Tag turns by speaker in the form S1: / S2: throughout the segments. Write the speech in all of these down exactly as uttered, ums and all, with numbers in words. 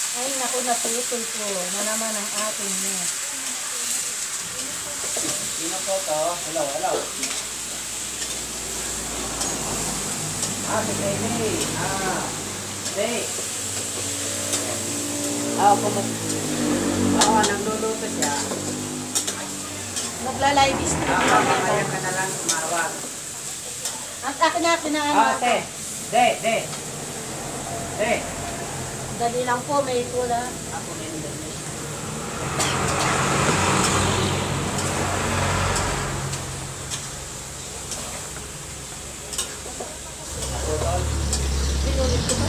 S1: Ay, naku, naputol po na naman ang ating niya.
S2: Sino po to? Hello, hello. Ah, si Baby. Ah, Baby. Ah, pumunta. Oo, nagluluto siya.
S1: Nagla-live stream
S2: Ah,
S1: lang
S2: mamaya
S1: ako.
S2: ka na lang tumawag.
S1: At akin na kinaano.
S2: Ah, te. De, de. De.
S1: Dali lang po, may tula.
S2: Ako na yung dali. Ako tol.
S1: Pinulit ko ba?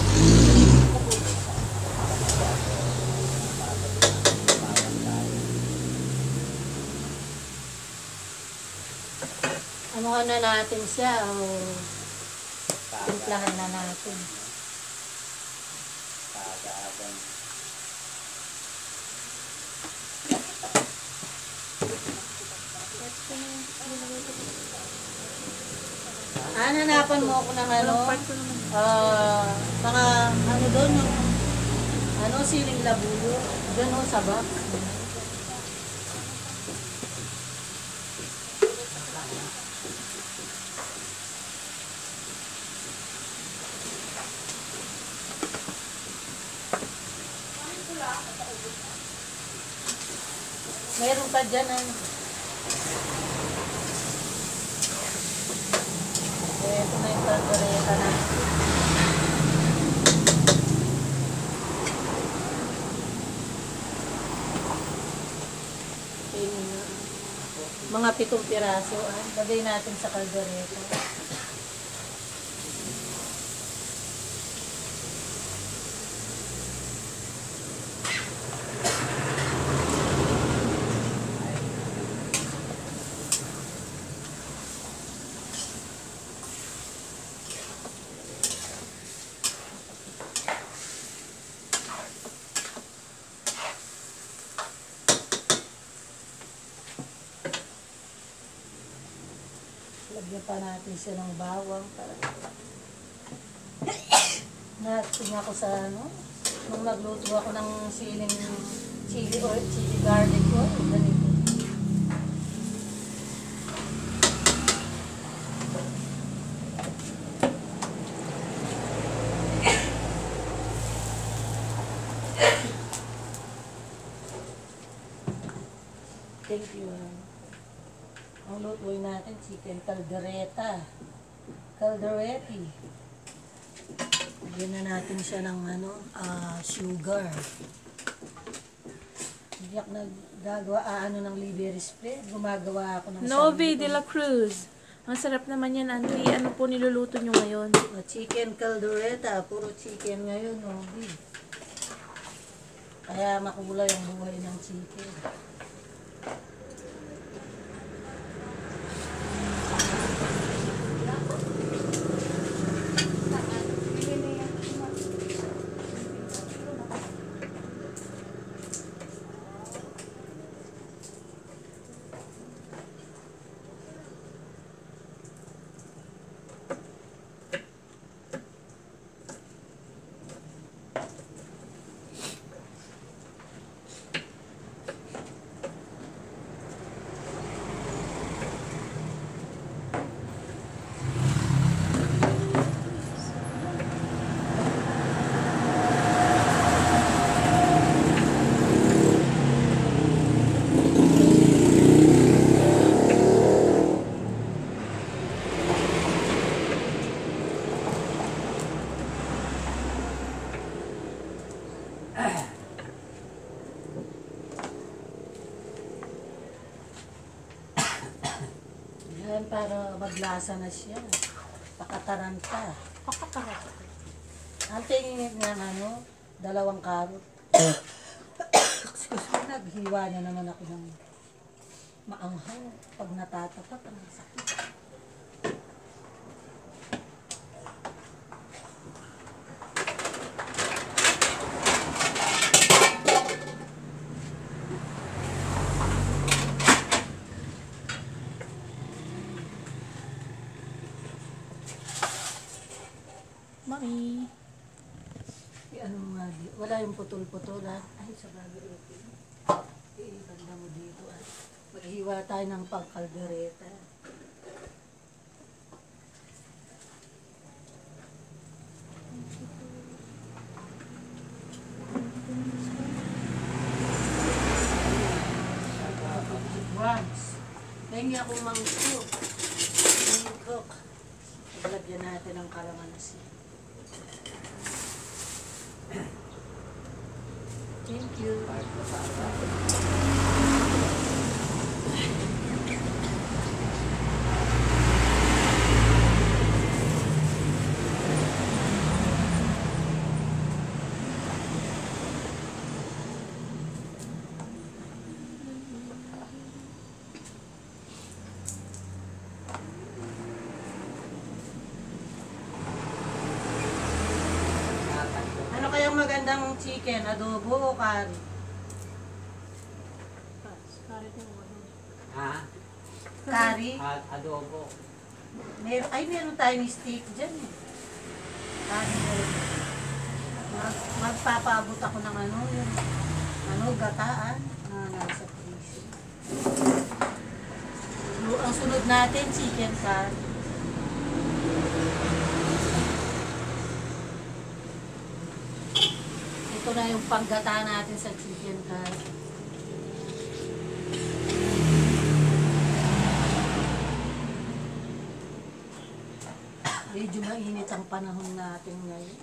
S1: Ano na natin siya o timplahan na natin.
S2: Kagaagan.
S1: Ah, nanapan mo ako ng ano? Ah, mga ano doon yung ano, siling labuyo. Doon o, sa box. Meron pa dyan ano. Ito na yung kaldereta na. Mga pitong piraso. Ah. Lagay natin sa kaldereta. Lagyan pa natin siya ng bawang para natin ako sa ano nung nagluto ako ng siling chili or chili garlic ko ganito. Thank you. Ang lutuin natin, chicken caldereta. Caldereti. Lagyan na natin siya ng ano, uh, sugar. Hindi ako naggagawa, ah, ano ng liver spread. Gumagawa ako ng
S3: Novi de la Cruz. Ang sarap naman yan, Auntie. Ano po niluluto nyo ngayon?
S1: Uh, chicken caldereta. Puro chicken ngayon, Novi. Kaya makulay ang buhay ng chicken. Yan, para maglasa na siya. Pakataranta.
S3: Pakataranta.
S1: Ang tingin ng ano, dalawang karot. Excuse me, naghiwa na naman ako ng maanghaw. Pag natatapat, ang sakit.
S3: Mami.
S1: Ano nga nga, di- wala yung putol-putol ha. Ay, sa bagay, okay. Iibanda mo dito ha. Maghiwa tayo ng pangkaldereta. Once. Pengi akong mangkok. Mangkok. Lagyan natin ng kalamansi. Thank you. Ano kayang magandang chicken? Adobo o curry?
S2: Ha?
S1: Curry?
S2: At adobo.
S1: Mer ay, meron tayong steak dyan eh. Curry meron. Mag magpapaabot ako ng ano, yung ano, gataan na nasa freezer. Lu- Ang sunod natin, chicken curry. Ito na yung panggata natin sa chicken curry. Medyo mainit ang panahon natin ngayon.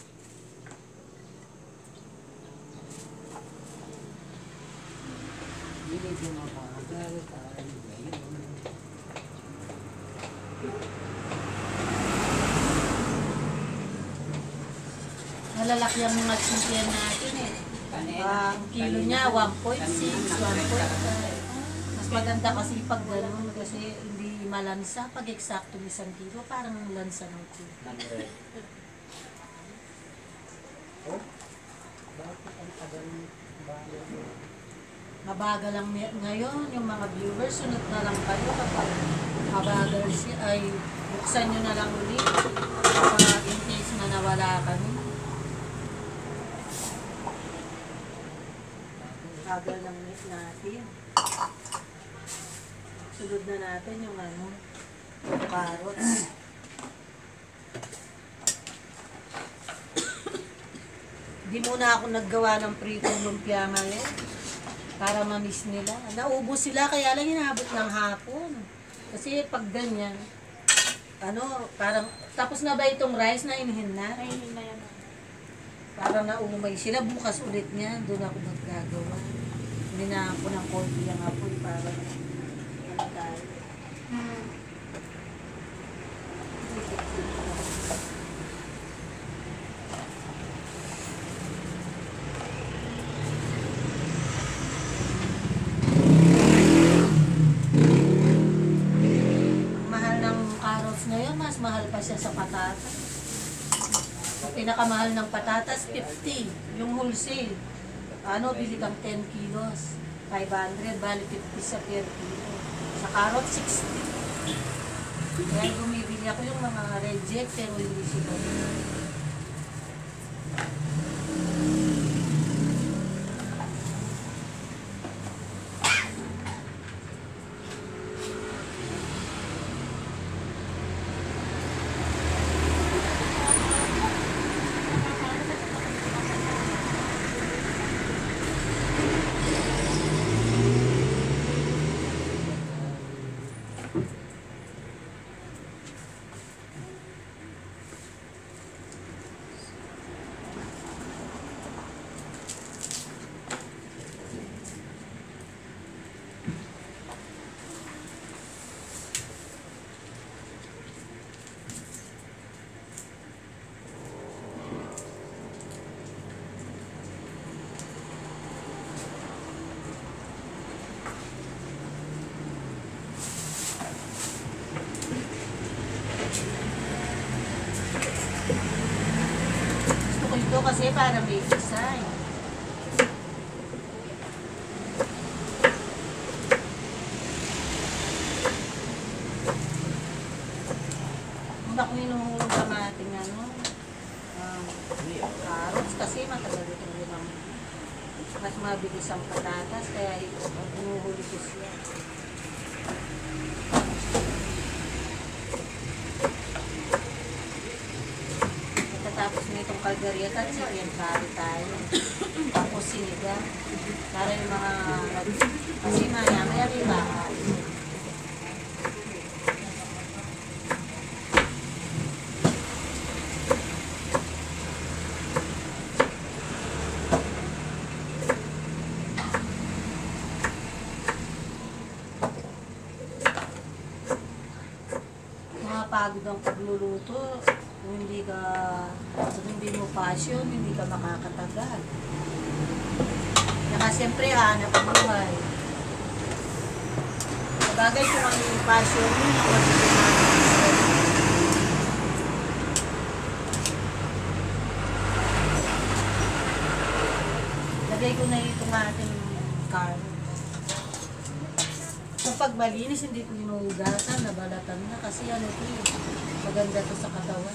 S2: Hindi ko mapagal tayo ngayon.
S1: Malalaki ang mga chicken natin eh. Ah, ang kilo niya, one point six, one point five. Mas maganda kasi pag gano'n, kasi hindi malansa. Pag eksakto isang kilo, parang lansa ng kilo.
S2: Number. Oh? Bakit ang tagal bayan mo?
S1: Mabagal lang ni- ngayon yung mga viewers, sunod na lang kayo kapag mabagal siya, ay buksan nyo na lang ulit kapag in case na nawala kami. Bagal lang net natin. Sunod na natin yung ano, yung carrots. Di muna ako naggawa ng pritong lumpia ngayon para ma-miss nila. Naubos sila kaya lang hinabot ng hapon. Kasi pag ganyan, ano, parang, tapos na ba itong rice na inihin na?
S3: Kainin na yan.
S1: Parang naumay sila. Bukas ulit niya, doon ako maggagawa. Hindi na ako ng konti ang apoy para ano tayo. Ang mahal ng carrots ngayon, mas mahal pa siya sa patatas. Ang pinakamahal ng patatas, fifty. Yung wholesale. Ano, bili kang ten kilos. five hundred, bali fifty sa per kilo. Sa carrot, sixty. Kaya bumibili ako yung mga reject, pero hindi sila. Gusto ko ito kasi para may design. Una ko hinuhulog sa ating ano, um, carrots kasi matagal matagal itong limang. Mas mabilis ang patatas, kaya ito, pinuhuli ko siya. Tapos nitong kaldereta, chicken curry tayo. Tapos sinigang. Para yung mga, kasi maya, maya rin bahay. Pagod ang pagluluto, kung hindi ka, kung hindi mo passion, hindi ka makakatagal. Kaya siyempre, hanap ang buhay. Sabagay kung ang yung passion mo, nakapagiging natin. Lagay ko na itong ating car. Kapag malinis, hindi ko hinuhugasan, nabalatan na kasi ano ito eh, maganda to sa katawan.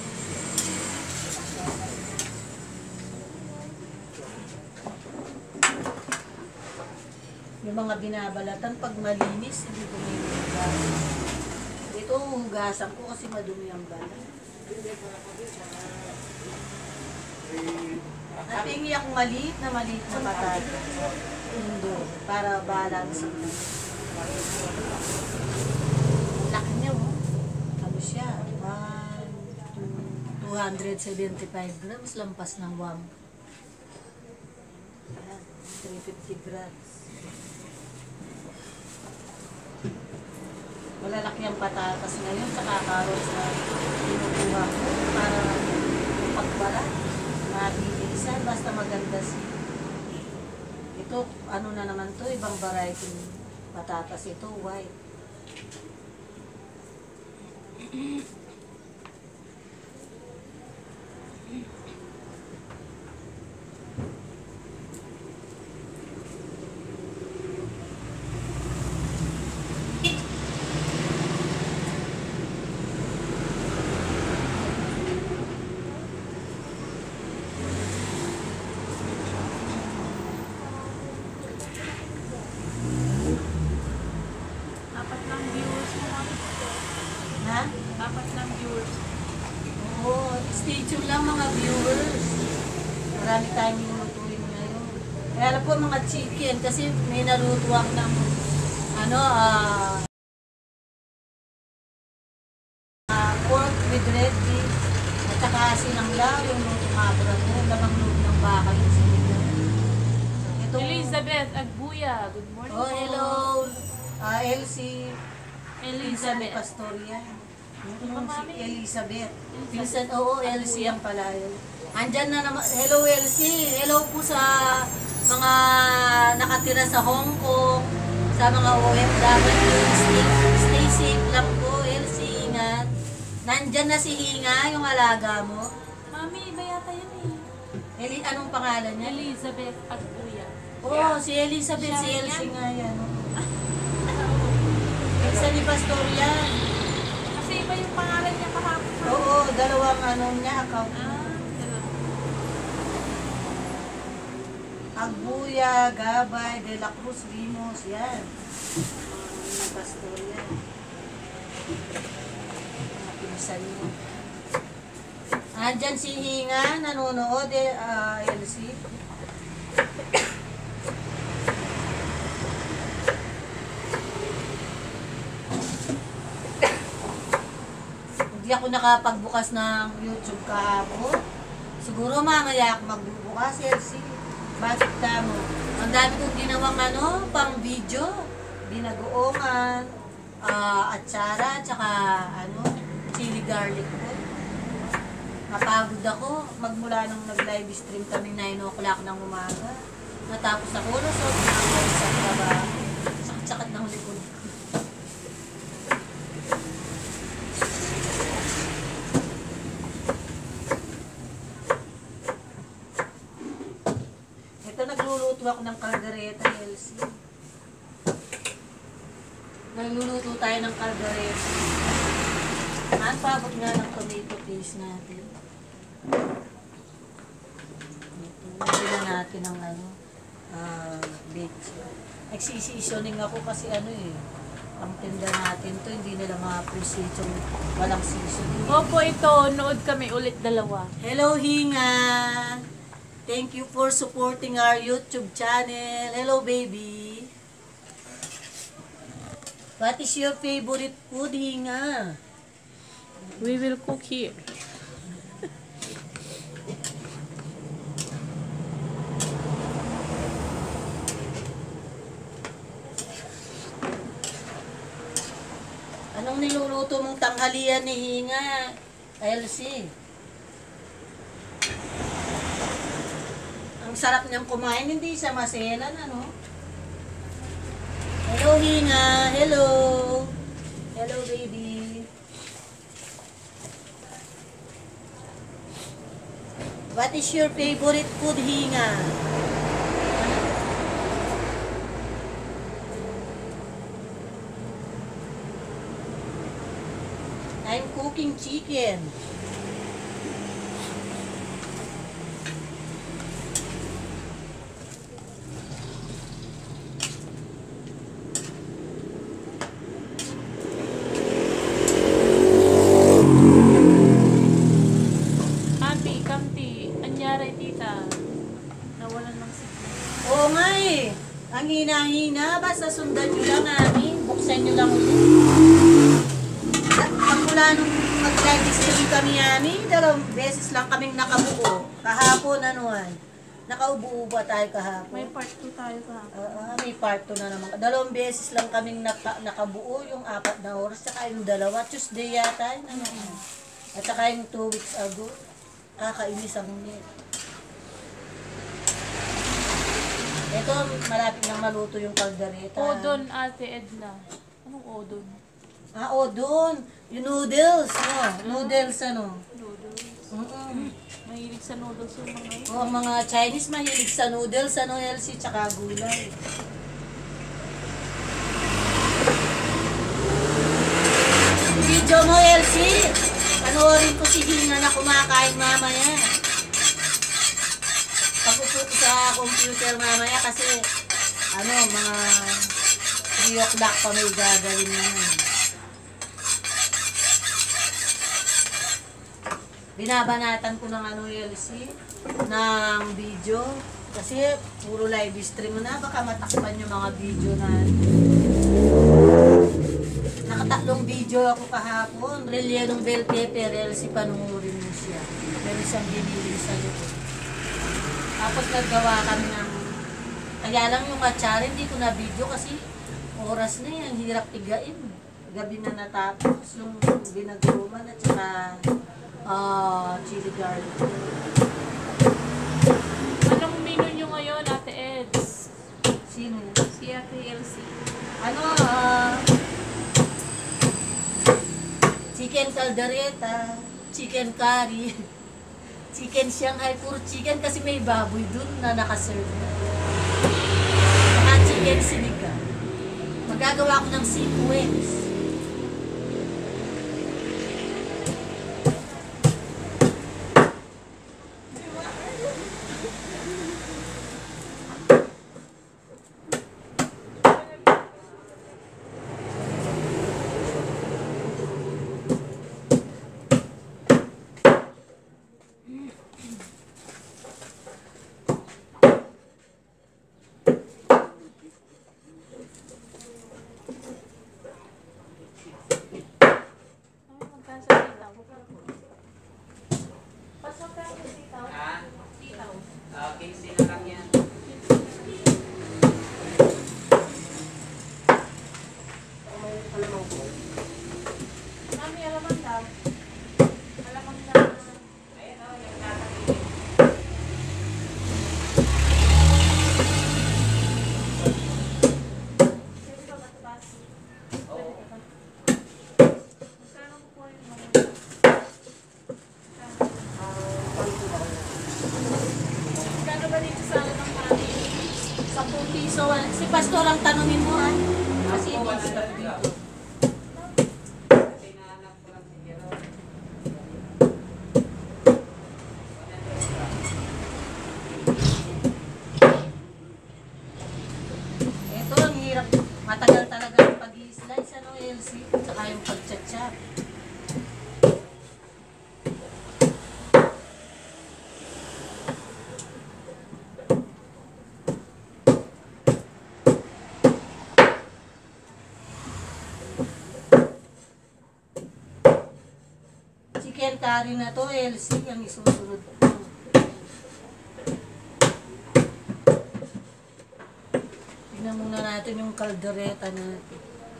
S1: Yung mga binabalatan, pag malinis, hindi ko hinuhugasan. Ito, hugasan ko kasi madumi ang balat. Napingi akong maliit na maliit na patatas. Hindi, para balance. Laki niya, oh. Ano siya? two hundred seventy-five grams, lampas ng one. Ayan, three hundred fifty grams. Malalaki ang patatas ngayon, saka carrots na kinukuha ko para pagbara. Mabilisan, basta maganda siya. Ito, ano na naman to, ibang variety. Patatas ito, white.
S3: Apat ng viewers.
S1: Oo, stay tuned lang mga viewers. Marami tayong nilutuin ngayon. Kaya alam po mga chicken, kasi may naluto ako ng ano, ah, uh, pork with red beef, at saka sinanglaw, yung luto mabra ko, lamang luto ng baka yung sinigang. Ito,
S3: Elizabeth Agbuya, good morning
S1: oh,
S3: po.
S1: hello, uh, Elsie,
S3: Elizabeth.
S1: Pastoria. Yung si Elizabeth. Pinsan, oo, Elsie ang pala yun. Andyan na naman. Hello, Elsie. Hello po sa mga nakatira sa Hong Kong, sa mga O F W. Stay, stay safe lang po, Elsie. Ingat. Nandyan na si Hinga, yung alaga mo.
S3: Mami, iba yata yun eh.
S1: Eli, anong pangalan niya?
S3: Elizabeth Agbuya.
S1: Oo, si Elizabeth,
S3: Siya
S1: si
S3: rin
S1: Elsie
S3: yan?
S1: nga yan. Pinsan ni Pastoria.
S3: Kasi iba yung pangalan niya kahapon.
S1: Oo, dalawang ano niya, account.
S3: Ah, dalawa.
S1: Agbuya, Gabay, De La Cruz, Rimos, yan. Mga pastor yan. Mga pinsan niyo. Andyan si Hinga, nanonood, eh, uh, Elsie. Hindi ako nakapagbukas ng YouTube kahapon. Siguro mamaya ako magbubukas, Elsie. Bakit ka mo? Ang dami kong ginawang ano, pang video. Binagoongan, uh, atsara, tsaka ano, chili garlic po. Napagod ako. Magmula nung nag-live stream kami nine o'clock ng umaga. Natapos ako, so pinakalit sa trabaho. Sakit-sakit ng likod. Ito, nagluluto ako ng kaldereta, Elsie. Nagluluto tayo ng kaldereta. Ang pabot nga ng tomato paste natin. Ito. na natin ng ano, ah, beets. Nagsi-seasoning ako kasi ano eh, ang tinda natin to, hindi nila ma-appreciate yung walang seasoning.
S3: Opo, ito. Nood kami ulit dalawa.
S1: Hello, Hinga! Thank you for supporting our YouTube channel. Hello, baby! What is your favorite food, Hinga?
S3: We will cook here.
S1: Anong niluluto mong tanghalian ni Hinga, Elsie? Ang sarap niyang kumain, hindi siya maselan, ano? Hello, Hinga. Hello. Hello, baby. What is your favorite food, Hinga? I'm cooking chicken.
S3: Kampi, kampi. Anyari, tita. Nawalan ng signal.
S1: Oo nga eh. Ang hina-hina, basta sundan nyo lang namin. Buksan nyo lang ulit. At pagmula nung mag-live stream kami namin, dalawang beses lang kaming nakabuo. Kahapon, anuan. Nakaubuo ba tayo kahapon?
S3: May part two tayo ka.
S1: Oo, may part two na naman. Dalawang beses lang kaming naka, nakabuo, yung apat na oras, tsaka yung dalawa. Tuesday yata, yun, ano. At saka yung two weeks ago. Kakainis ang net. Ito, malapit nang maluto yung kaldereta.
S3: Odon, Ate Edna. Anong odon?
S1: Ah, o doon. Yung noodles, no? Noodles, ano?
S3: Noodles.
S1: Mm-mm.
S3: Mahilig sa noodles yung mga yun.
S1: O, ang mga Chinese mahilig sa noodles, ano, Elsie, tsaka gulay. Video mo, Elsie. Panoorin ko si Hina na kumakain mamaya. Pag-upo ko sa computer mamaya kasi, ano, mga three o'clock pa may gagawin naman. Binabanatan ko ng ano, Elsie, ng video. Kasi puro live stream na, baka matakpan yung mga video na. Nakatatlong video ako kahapon. Rellenong bell pepper, Elsie, panunurin mo siya. Meron siyang biniling sa likod. Tapos naggawa kami ng, kaya lang yung atsara, hindi ko na video kasi oras na yan, hirap tigain. Gabi na natapos yung binagruman at saka Ah, chili garlic.
S3: Anong menu nyo ngayon, Ate Eds?
S1: Sino yan?
S3: Si Ate Elsie.
S1: Ano, ah, chicken caldereta, chicken curry, chicken Shanghai, puro chicken kasi may baboy dun na nakaserve na. Saka chicken sinigang. Magagawa ko ng sequence.
S3: Ano magkasa sitaw? Pasok ka sa sitaw?
S2: Ha?
S3: Sitaw.
S2: Ah, fifteen na lang yan.
S3: Mami, alamang daw. Alamang na.
S2: Ayan o, yung nakakilin.
S3: Pwede ba matatas?
S2: Oo.
S3: Magkano po po yung mga? Magkano ba dito sa alamang namin?
S1: Sampung piso. Si Pastor ang tanungin mo, ha? Kasi
S2: Ako,
S1: hindi
S2: wala
S1: siya
S2: na
S1: dito.
S2: Kasi nahanap ko lang si Jero.
S1: chicken curry na to, L C, ang isusunod ko. Tingnan muna natin yung kaldereta natin.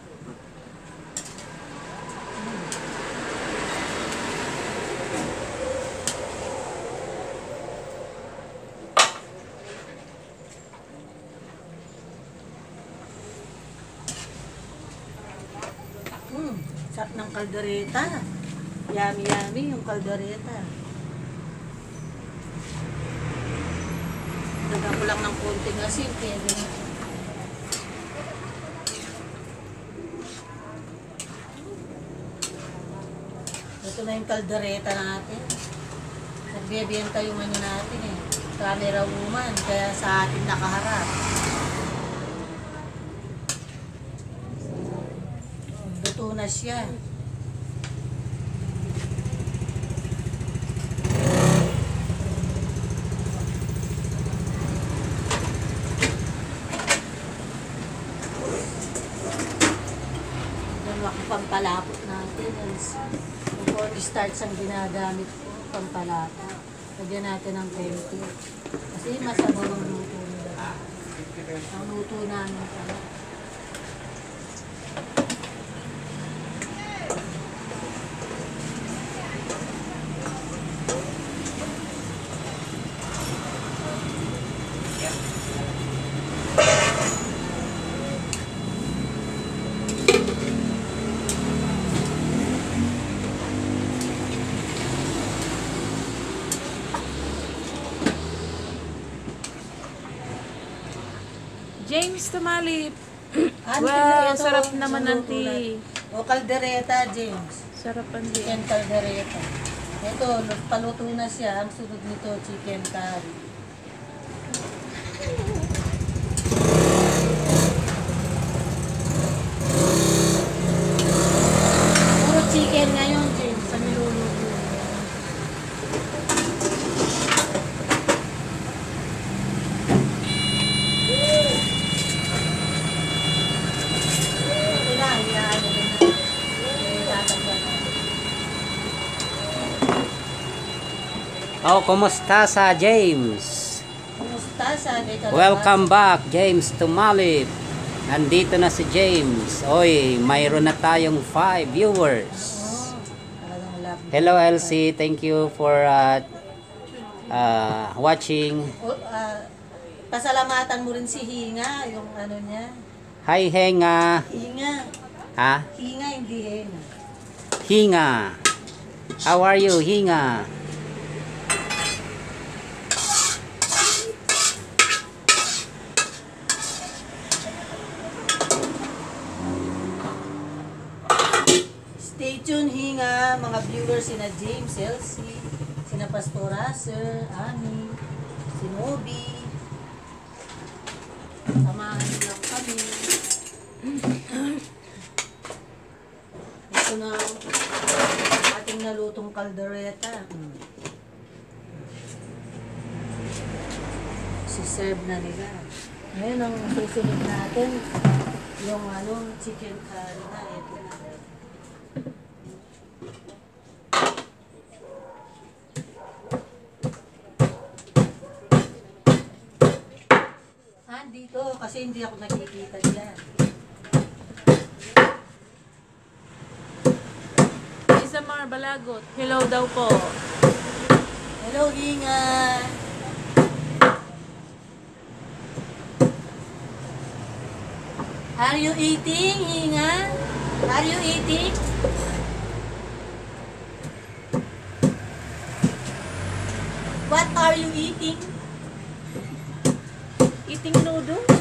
S1: Hmm, sarap ng kaldereta. Yummy, yummy yung kaldereta. Dagdag ko lang ng konting asin, pwede na. Ito na yung kaldereta natin. Nagbebenta yung ano natin eh. Camera woman, kaya sa atin nakaharap. Luto na siya. Pampalapot natin. Yung cornstarch ang ginagamit ko, pampalapot. Lagyan natin ng twenty. Kasi masabaw ang luto nila. Ang luto namin pala.
S3: James Tumalip.
S1: Auntie,
S3: Wow,
S1: ito,
S3: sarap naman,
S1: yung luto
S3: auntie.
S1: na- O, kaldereta, James.
S3: Sarap ang
S1: Chicken kaldereta. Ito, paluto na siya. Ang sunod nito, chicken curry. Puro chicken ngayon, James, sa niluluto. Ito na, iaano ko na. Itatanggal na.
S2: Oh, kumusta sa James?
S1: Kumusta sa dito?
S2: Welcome back, James Tumalip. Nandito na si James. Oy, mayroon na tayong five viewers.
S1: Oh, talagang love.
S2: Hello, L C. Thank you for uh, uh, watching.
S1: O, ah, pasalamatan mo rin si Hinga, yung ano niya.
S2: Hi, Henga.
S1: Hinga.
S2: Ha?
S1: Hinga, hindi Henga.
S2: Hinga. How are you, Hinga?
S1: Stay tuned, Hinga, mga viewers, sina James, L C, sina Pastora, Sir, Ani, si Nobi. Samahan niyo lang kami. Ito na ang ating nalutong kaldereta. Mm. Si-serve na nila. Ngayon, ang susunod natin, yung ano, chicken curry na. Ito na. Ah, dito, kasi hindi ako nakikita dyan.
S3: Isamar Balagot. Hello daw po.
S1: Hello, Hinga! Are you eating, Hinga? Are you eating? What are you eating?
S3: Eating noodles?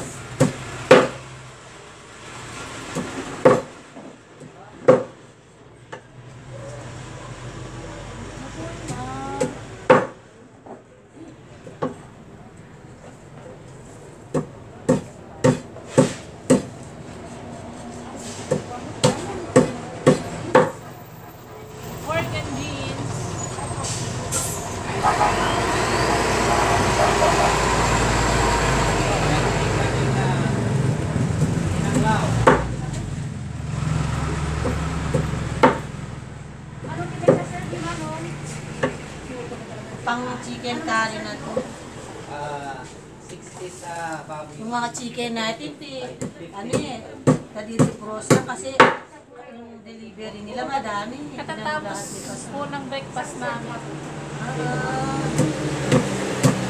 S3: Pork and beans.
S2: sa baboy.
S1: Yung mga chicken natin, pi, ano eh, kadiri prosa kasi yung delivery nila madami.
S3: Katatapos po ng breakfast namin.
S1: Ah,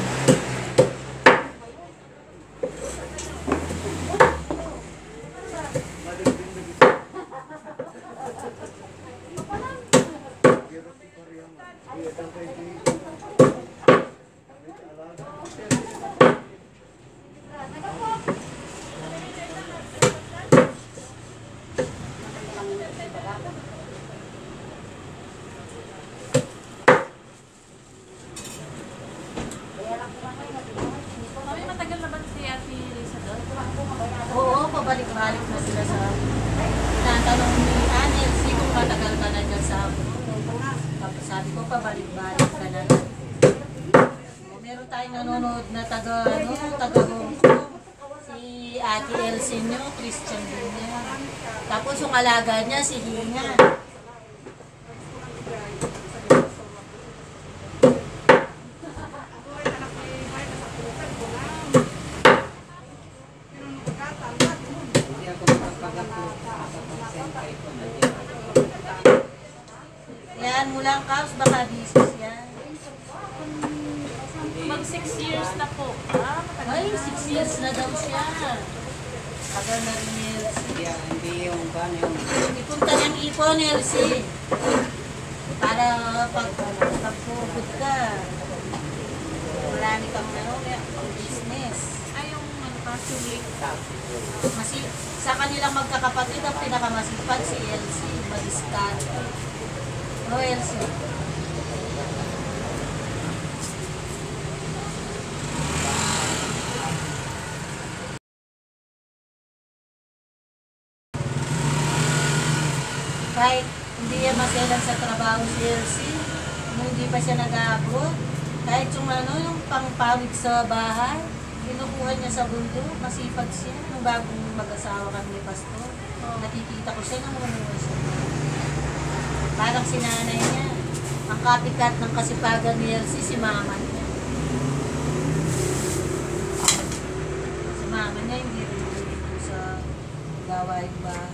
S3: Mami, matagal na ba si Ate Lisa doon?
S1: oo, pabalik-balik na sila sa tinatanong ni Anel, si kung matagal ka na dyan sa tapos sabi ko, pabalik-balik ka na. O, meron tayong nanonood na taga, ano, taga Hong Kong. Si Ate Elsie nyo, Christian din niya. Tapos yung alaga niya, si Hinga.
S2: Hindi ako makapag-upload. Makapag-send kay ko na dyan.
S1: Yan, mulang kaos, baka bisis yan.
S3: Mag six years na po. Ah, matagal
S1: Ay,
S3: na.
S1: six years na daw siya. Tagal na rin ni Elsie.
S2: Hindi, hindi yung ban yung
S1: Ipunta ng ipon, Elsie. Para pag pagpuput ka, marami kang ano, pang business.
S3: Ay, yung ano pa, sulit.
S1: Masi sa kanilang magkakapatid, ang pinakamasipag si Elsie, madiskarte. No, Elsie? Kahit hindi yan maselan sa trabaho si Elsie, nung hindi pa siya nag-abroad, kahit yung ano, yung pangpawid sa bahay, kinukuha niya sa bundok, masipag siya. Nung bagong mag-asawa kami ni Pastor, nakikita ko siya nung umuwi siya. Parang sinanay niya. Ang kapikat ng kasipagan ni Elsie, si mama niya. Si mama niya hindi rin dito sa gawain bahay.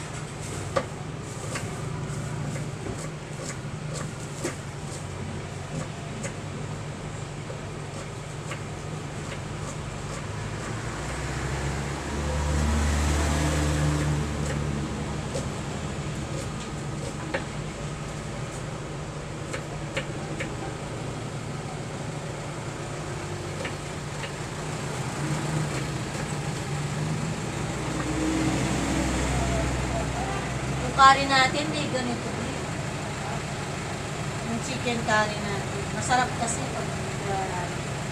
S1: Yung curry natin, may ganito din. Yung chicken curry natin. Masarap kasi pag uh,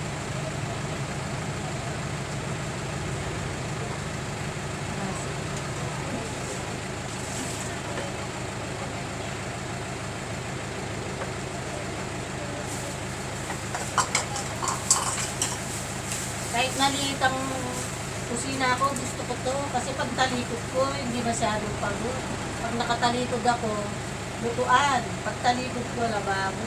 S1: kahit maliit ang kusina ko, gusto ko to. Kasi pag talikod ko, hindi masyadong pagod. Pag nakatalikod ako, lutuan. Pag talikod ko, lababo.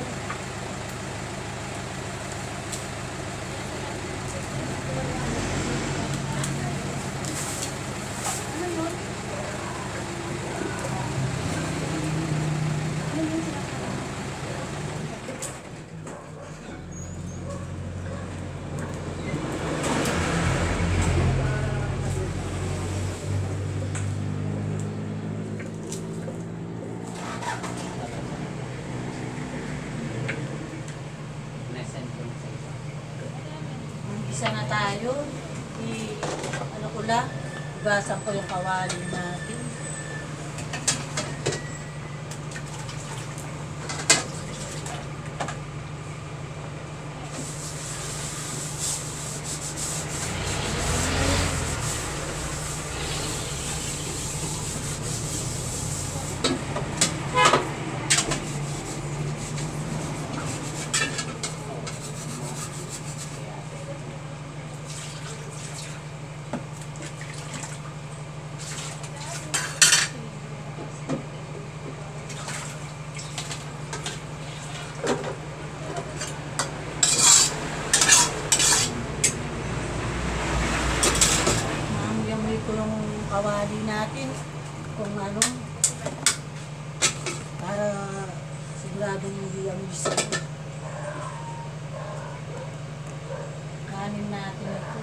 S2: na-send ko na sa iba.
S1: Isa na tayo. I, ano ko lang, ibasan ko yung kawali natin. kawali natin kung ano, para siguradong hindi ang gusto. Kanin natin ito.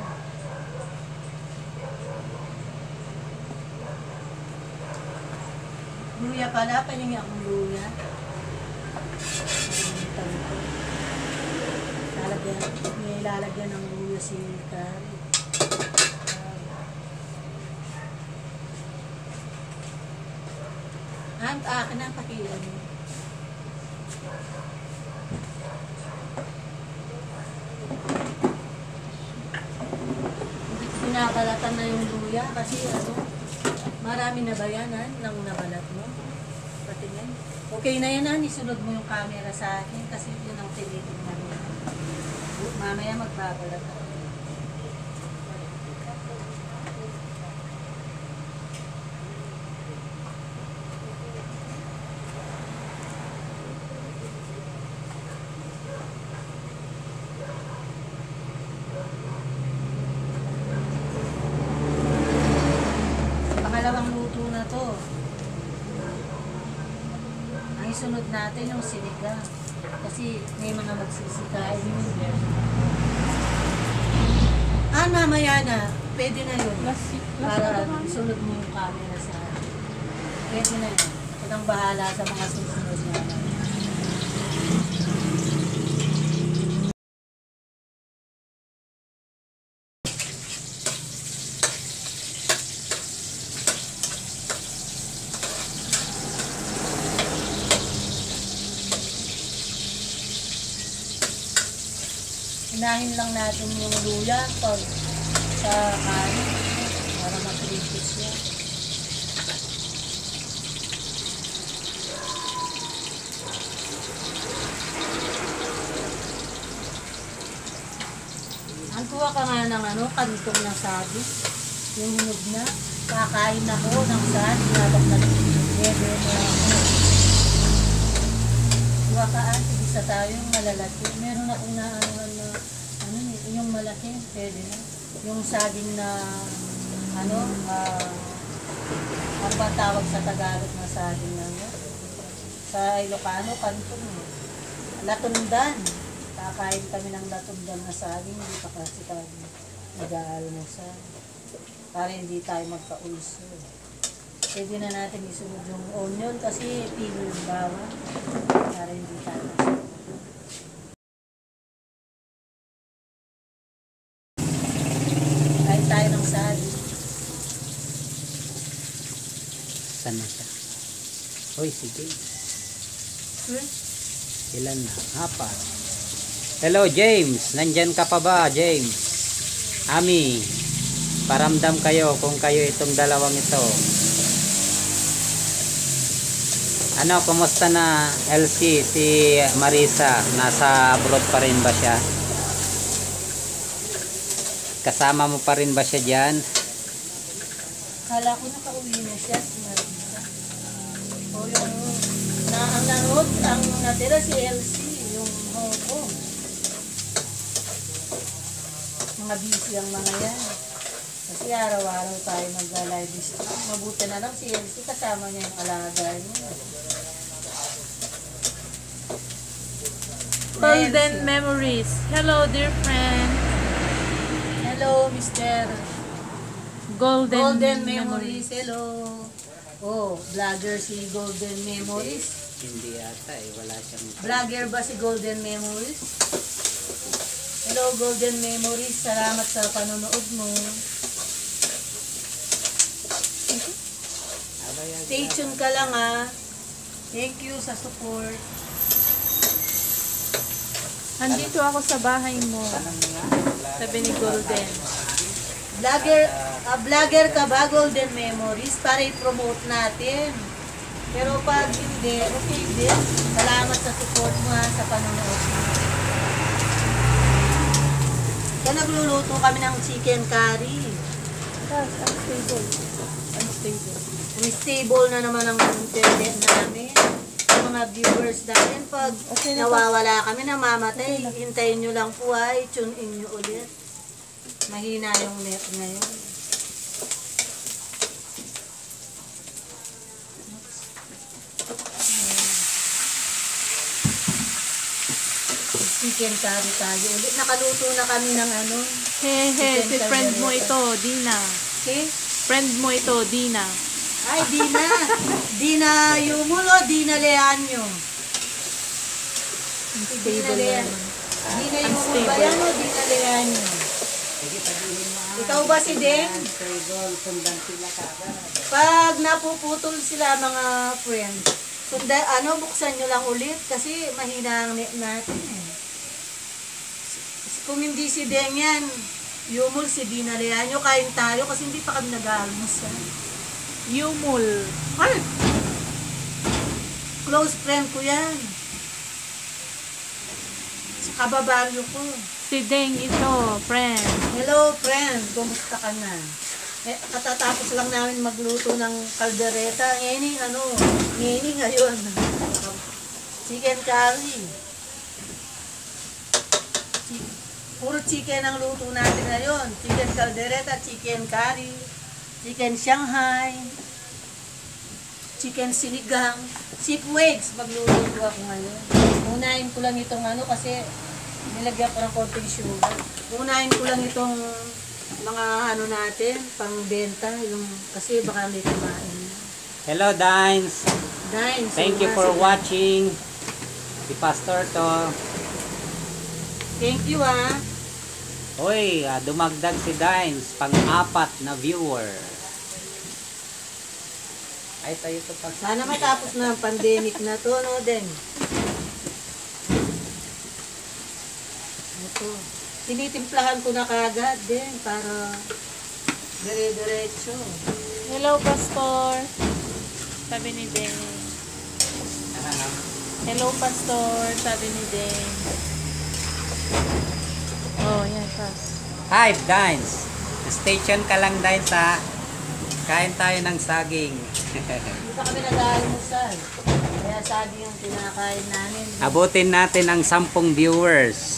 S1: Luya pala, pahingi akong luya. Nakalimutan ko. Lalagyan, may lalagyan ng luya si Kari. Ah, akin na, pakiyan mo. Binabalatan na yung luya kasi ano, marami na ba yan, ha, nang nabalat mo? Patingin. Okay na yan, ha, isunod mo yung camera sa akin kasi yun ang tinitingnan mo. Mamaya magbabalat ako. Pangalawang luto na to. Ang isunod natin yung sinigang. Kasi may mga magsisikain yun. Ah, mamaya na. Pwede na yun. Para sunod mo yung camera sa akin. Pwede na yun. Ako nang bahala sa mga susunod na. Hinahin lang natin yung luya pag sa kanin para ma-crispy siya. Ang kuha ka nga ng ano, kantong ng sabi. Yung hinog na. Kakain ako ng sabi. Habang nag-bebe mo ako. Kuha ka ate, isa tayong malalaki. Meron akong naanoan na ano, yung malaki, pwede na. Yung saging na ano, uh, ano ba tawag sa Tagalog na saging na ano? Sa Ilocano, kantong. Latundan. Kakain kami ng latundan na saging, hindi pa kasi kami nag-aalmusal. Para hindi tayo magka-ulso. Pwede na natin isunod yung onion kasi pilo yung bawang. Para hindi tayo magka-ulso. Kain tayo ng saging.
S2: Saan na siya? Hoy, sige.
S1: Hmm?
S2: Ilan na? Apat. Hello, James. Nandyan ka pa ba, James? Ami, paramdam kayo kung kayo itong dalawang ito. Ano, kumusta na L C, si Marisa? Nasa abroad pa rin ba siya? Kasama mo pa rin ba siya dyan?
S1: Kala ko nakauwi na siya, si Marisa. O yung, na, ang nanood, ang natira si L C, yung Hong Kong. Mga busy ang mga yan. Kasi araw-araw tayo mag-live stream. Mabuti na lang si L C, kasama niya yung alaga niya.
S3: Golden memories. Hello, dear friend.
S1: Hello, Mister
S3: Golden,
S1: Golden Memories. Hello. Oh, vlogger si Golden Memories.
S2: Hindi ata eh, wala siyang...
S1: Vlogger ba si Golden Memories? Hello, Golden Memories. Salamat sa panonood mo. Stay tuned ka lang ha. Thank you sa support.
S3: Andito ako sa bahay mo. Sabi ni Golden.
S1: Vlogger, uh, vlogger ka ba, Golden Memories? Para i-promote natin. Pero pag hindi, okay din. Salamat sa support mo ha, sa panonood mo. Kaya nagluluto kami ng chicken curry.
S3: Tapos, unstable. Unstable.
S1: Unstable na naman ang internet namin. Yung mga viewers natin, pag
S3: Okay na
S1: nawawala kami, namamatay, hintayin nyo lang po ay tune in nyo ulit. Mahina yung net ngayon. chicken curry tayo ulit. Nakaluto na kami ng ano.
S3: Hehe, si
S1: Chicken
S3: friend mo
S1: caldereta.
S3: ito, Dina.
S1: Okay?
S3: Friend mo ito, Dina.
S1: Ay, Dina. Dina Yumulo, Dina Leanyo. Si Dina Leanyo. Dina Yumulo ba yan o Dina Leanyo? Ikaw ba si Den? Pag napuputol sila mga friends, sunda, ano, buksan nyo lang ulit kasi mahina ang net natin eh. Kung hindi si Den yan, Yumul, si Dina Leanyo, kain tayo kasi hindi pa kami nag-almusal.
S3: Yumul.
S1: Ay! Close friend ko yan. Sa kababaryo ko.
S3: Si Deng ito, friend.
S1: Hello friend, kumusta ka na? Eh, katatapos lang namin magluto ng kaldereta. Ngini, ano, ngini ngayon. Chicken curry. Chi- Puro chicken ang luto natin ngayon. Chicken kaldereta, chicken curry, chicken Shanghai, chicken sinigang, sipwigs. Magluluto ako ngayon. Unahin ko lang itong ano kasi nilagyan ko ng konting sugar. Unahin ko lang itong mga ano natin, pang-benta, yung, kasi baka may kumain.
S2: Hello, Dines.
S1: Dahil,
S2: Thank you for watching. Si Pastor to.
S1: Thank you ah.
S2: Uy, ah, dumagdag si Dines. Pang-apat na viewer. Ay, tayo to pag...
S1: Sana matapos na ang pandemic na to, no, Den? Ito. Tinitimplahan ko na kagad, Den, para dire-diretso.
S3: Hello, Pastor. Sabi ni Deng. Hello, Pastor. Sabi ni Deng. Oh, yan, Pas.
S2: Hi, Dines. Station ka lang, Dines, ha? Kain tayo ng saging.
S1: Hindi pa kami nag-aalmusal. Kaya saging yung kinakain namin.
S2: Abutin natin ang sampung viewers.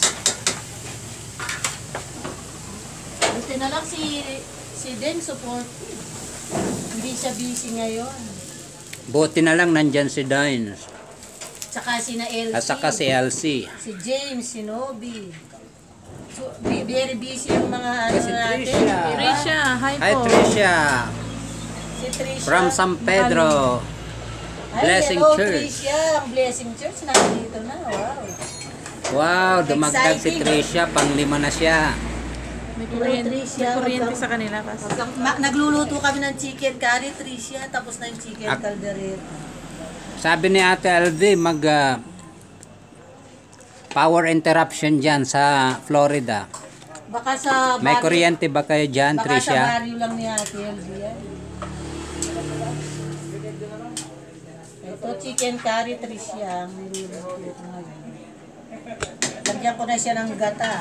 S1: Buti na lang si, si Den support. Hindi siya busy ngayon.
S2: Buti na lang nandyan si Dines.
S1: Tsaka si na L C.
S2: At saka si Elsie.
S1: Si James, si Nobi. So, be- very busy yung mga ano
S2: Si
S1: natin.
S2: Tricia.
S1: Diba?
S3: Trisha, hi
S2: Hi,
S3: po.
S2: Tricia.
S1: Si Tricia.
S2: From San Pedro.
S1: Ay,
S2: Blessing
S1: hello,
S2: Church.
S1: Tricia. Ang Blessing Church nandito na. Wow.
S2: Wow, dumagdag si
S1: Exciting.
S2: Tricia. Panglima na siya.
S3: May kuryente,
S1: Tricia,
S3: may kuryente
S1: wag
S3: sa kanila, Pas.
S1: Ma- nagluluto kami ng chicken curry, Tricia. Tapos na yung chicken
S2: Ak-
S1: caldereta.
S2: Sabi ni Ate L V, mag ah, power interruption dyan sa Florida.
S1: Baka sa
S2: May
S1: barrio-
S2: kuryente ba kayo dyan,
S1: Baka sa
S2: Tricia?
S1: barrio lang ni Ate L V yan. Ito, chicken curry, Tricia. Ang niluluto ko ngayon. Lagyan ko na siya ng gata.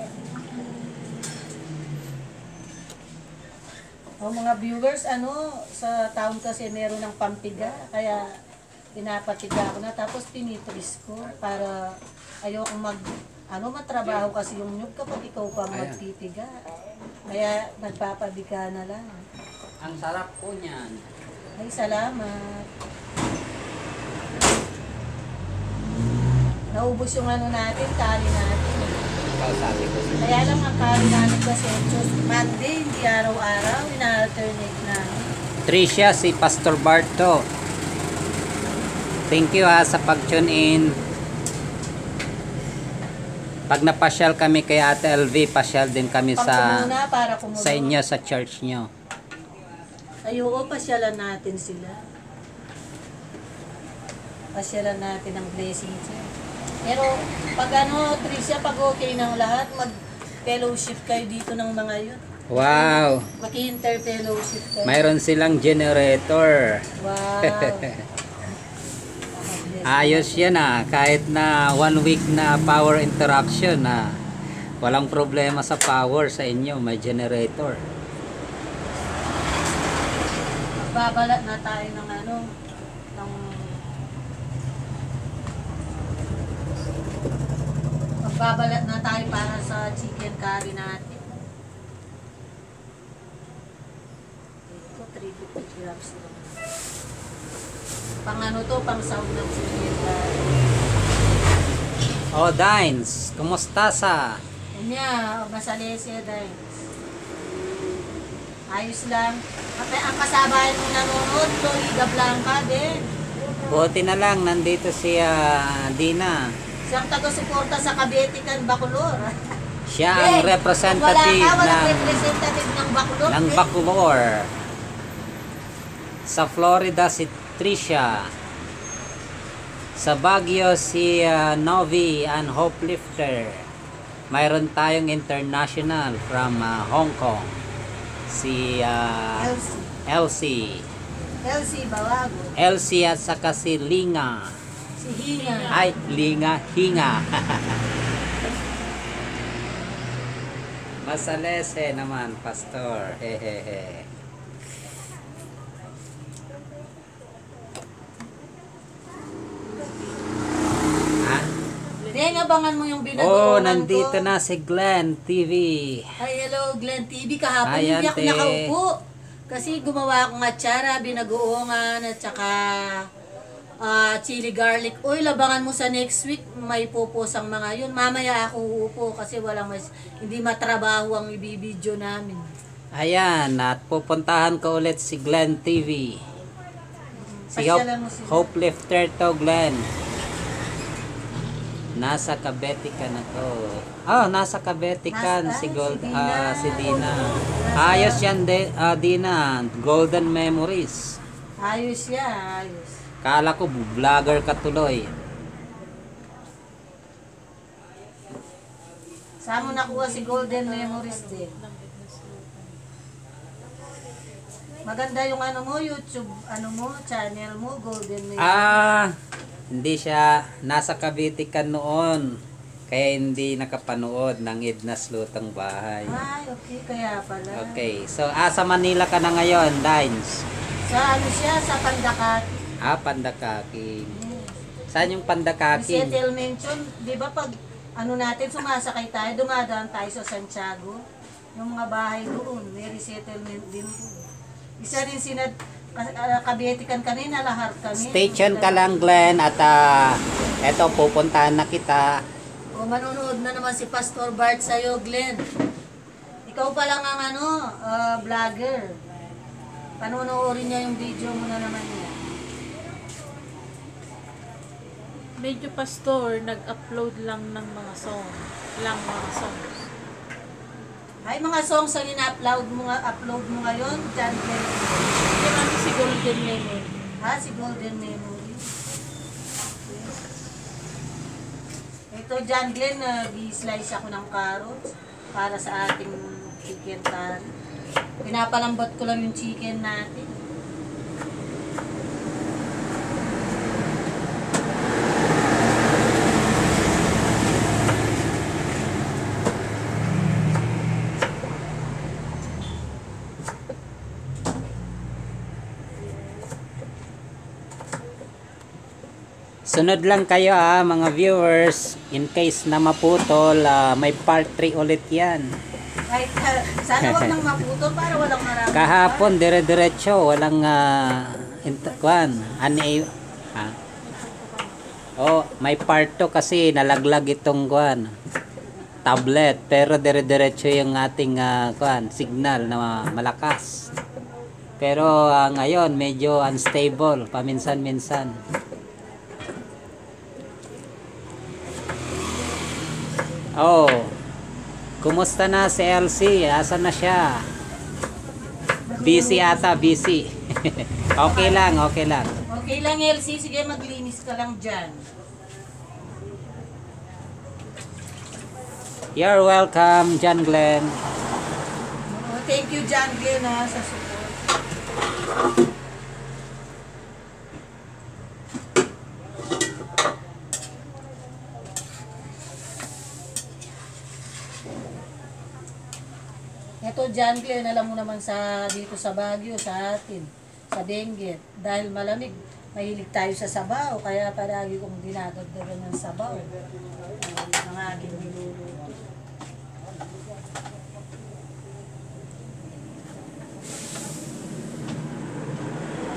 S1: O mga viewers, ano, sa town kasi meron ng pampiga. Kaya pinapatiga ko na. Tapos pinitris ko para ayokong mag, ano, matrabaho kasi yung nyug kapag ikaw pa magtitiga. Kaya nagpapabiga na lang.
S2: Ang sarap po niyan.
S1: Ay, salamat. Naubos yung ano natin, kari natin.
S2: Sabi ko si
S1: Kaya lang ang kari natin kasi Tuesday, Monday, hindi araw-araw, ina-alternate namin.
S2: Tricia, si Pastor Barto. Thank you ha sa pag-tune in. Pag napasyal kami kay Ate L V, pasyal din kami
S1: Pang
S2: sa
S1: kumuna, para kumulo.
S2: sa inyo, sa church nyo.
S1: Ay, oo, pasyalan natin sila. Pasyalan natin ang blessings. Pero pag ano, Tricia, pag okay ng lahat, mag-fellowship kayo dito ng mga yun.
S2: Wow!
S1: Mag-inter-fellowship kayo.
S2: Mayroon silang generator.
S1: Wow.
S2: Ayos yan ah. Kahit na one week na power interruption na walang problema sa power sa inyo. May generator.
S1: Babalat na tayo ng ano, ng magbabalat na tayo para sa chicken curry natin. Ito, three hundred fifty grams lang. Pang ano to, pang sound ng chicken curry.
S2: O, Dines, kumusta sa?
S1: Yan niya, masalesya dahil. Ayos lang. At ang kasabayan mo nanonood, Florida Blanca din.
S2: Buti na lang, nandito si ah, Dina.
S1: Siyang taga-suporta sa Kabetikan, Bacolor.
S2: Siya ang
S1: Eh,
S2: representative
S1: wala ka, walang
S2: ng,
S1: representative ng Bacolor.
S2: ng
S1: eh.
S2: Bacolor. Sa Florida si Tricia. Sa Baguio si ah, Novi and Hopelifter. Mayroon tayong international from ah, Hong Kong. Si ah,
S1: Elsie.
S2: Elsie.
S1: Elsie Bawago.
S2: Elsie at saka si Linga.
S1: Si Hinga.
S2: Ay, Linga, Hinga. Masalese naman, Pastor. Hehehe. Ha?
S1: Deng, abangan mo yung
S2: Oh,
S1: binagoonan
S2: nandito
S1: ko.
S2: na si Glenn T V.
S1: Ay, hello, Glenn T V. Kahapon
S2: Ay,
S1: hindi ako
S2: ante.
S1: nakaupo. Kasi gumawa akong atsara, binagoongan, at saka ah, chili garlic oil. Abangan mo sa next week, may pupos ang mga yun. Mamaya ako uupo kasi walang mas, hindi matrabaho ang ibibidyo namin.
S2: Ayan, at pupuntahan ko ulit si Glenn T V. Si Hope,
S1: Pasyalan mo sila.
S2: Hope Lifter to, Glenn. Nasa Kabetikan ako. Oh, nasa Kabetikan
S1: Nasa-
S2: si Gold,
S1: si Dina.
S2: ah, si Dina.
S1: Nasa-
S2: Ayos yan, de, ah, Dina. Golden memories.
S1: Ayos siya, ayos.
S2: Kala ko vlogger ka tuloy.
S1: Saan mo nakuha si Golden Memories din? Maganda yung ano mo, YouTube, ano mo, channel mo, Golden Memories.
S2: Ah, hindi siya nasa Kabetikan noon. Kaya hindi nakapanood ng Edna's Lutang Bahay.
S1: Ay, okay, kaya pala.
S2: Okay, so ah, sa Manila ka na ngayon, Dines.
S1: Sa ano siya, sa Pandakati.
S2: Ah, Pandakaki. Saan yung Pandakaki?
S1: Resettlement yun, di ba pag ano natin, sumasakay tayo, dumadaan tayo sa Santiago, yung mga bahay doon, may resettlement din doon. Isa rin sinad, uh, Kabetikan kanina, lahar kami.
S2: Stay tuned ka lang, Glenn, at ah, eto, pupuntahan na kita.
S1: O, manonood na naman si Pastor Bart sa'yo, Glenn. Ikaw pa lang ang ano, ah, vlogger. Panonoorin niya yung video mo na naman niya.
S3: Medyo pastor, nag-upload lang ng mga song. Lang mga songs.
S1: Ay, mga songs ang ina-upload mo, nga, upload mo ngayon, John Glenn.
S3: Hindi namin si Golden Memory.
S1: Ha, si Golden Memory. Ito, John Glenn, nag-slice ako ng carrots para sa ating chicken curry. Pinapalambot ko lang yung chicken natin.
S2: Sunod lang kayo ah, mga viewers. In case na maputol, ah, may part three ulit yan.
S1: Kahit, ah, sana wag nang maputol para walang marami.
S2: Kahapon, dire-diretso. Walang, ah, int- kwan, ani, ah. Oh, may part two kasi nalaglag itong kwan, tablet. Pero dire-diretso yung ating ah, kwan, signal na malakas. Pero ah, ngayon, medyo unstable, paminsan-minsan. Oh, kumusta na si Elsie? Asan na siya? Busy ata, busy. Okay lang, okay lang.
S1: Okay lang, Elsie. Sige, maglinis ka lang dyan.
S2: You're welcome, John Glenn.
S1: Oh, thank you, John Glenn, ha, sa support. Ito, John Glenn, alam mo naman sa dito sa Baguio, sa atin, sa Benguet. Dahil malamig, mahilig tayo sa sabaw, kaya palagi kong dinadagdagan ng sabaw. Ang aking niluluto.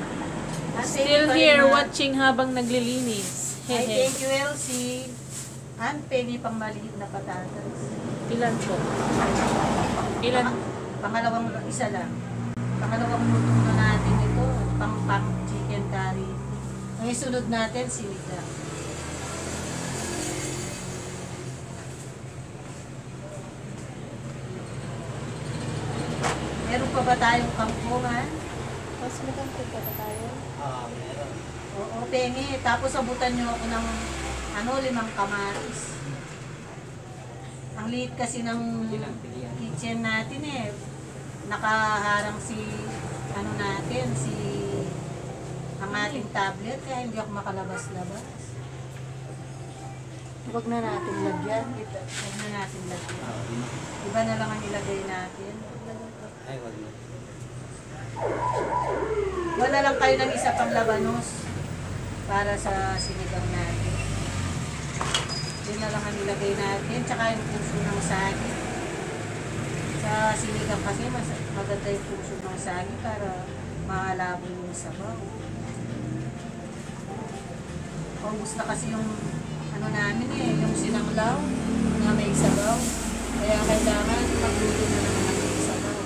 S1: At
S3: Still
S1: thank you
S3: here
S1: pa rin, ha.
S3: watching habang naglilinis.
S1: Ay,
S3: Hehe.
S1: thank you, Elsie. An, pengi pang maliit na patatas.
S3: Ilan po? Ilan?
S1: Pangalawang isa lang. Pangalawang luto na natin ito. Pang pang chicken curry. Ang isunod natin, sinigang. Meron pa ba tayong kampungan?
S3: Mas maganda pa ba tayo?
S2: Ah, meron.
S1: Oo, pengi. Tapos abutan nyo ako ng ano, limang kamatis. Ang liit kasi ng kitchen natin eh. Nakaharang si ano natin, si ang ating tablet, kaya hindi ako makalabas-labas. Huwag na natin lagyan. Huwag na natin lagyan.
S2: Ah, yun.
S1: Iba na lang ang ilagay natin.
S2: Ay, wag na.
S1: Wala lang kayo ng isa pang labanos para sa sinigang natin. Yun na lang ang ilagay natin. Tsaka yung puso ng saging. Sa sinigang kasi mas maganda yung puso ng saging para mahalabo yung sabaw. Paubos na kasi yung ano namin eh, yung sinanglaw na may sabaw. Kaya kailangan magluto na naman ng sabaw.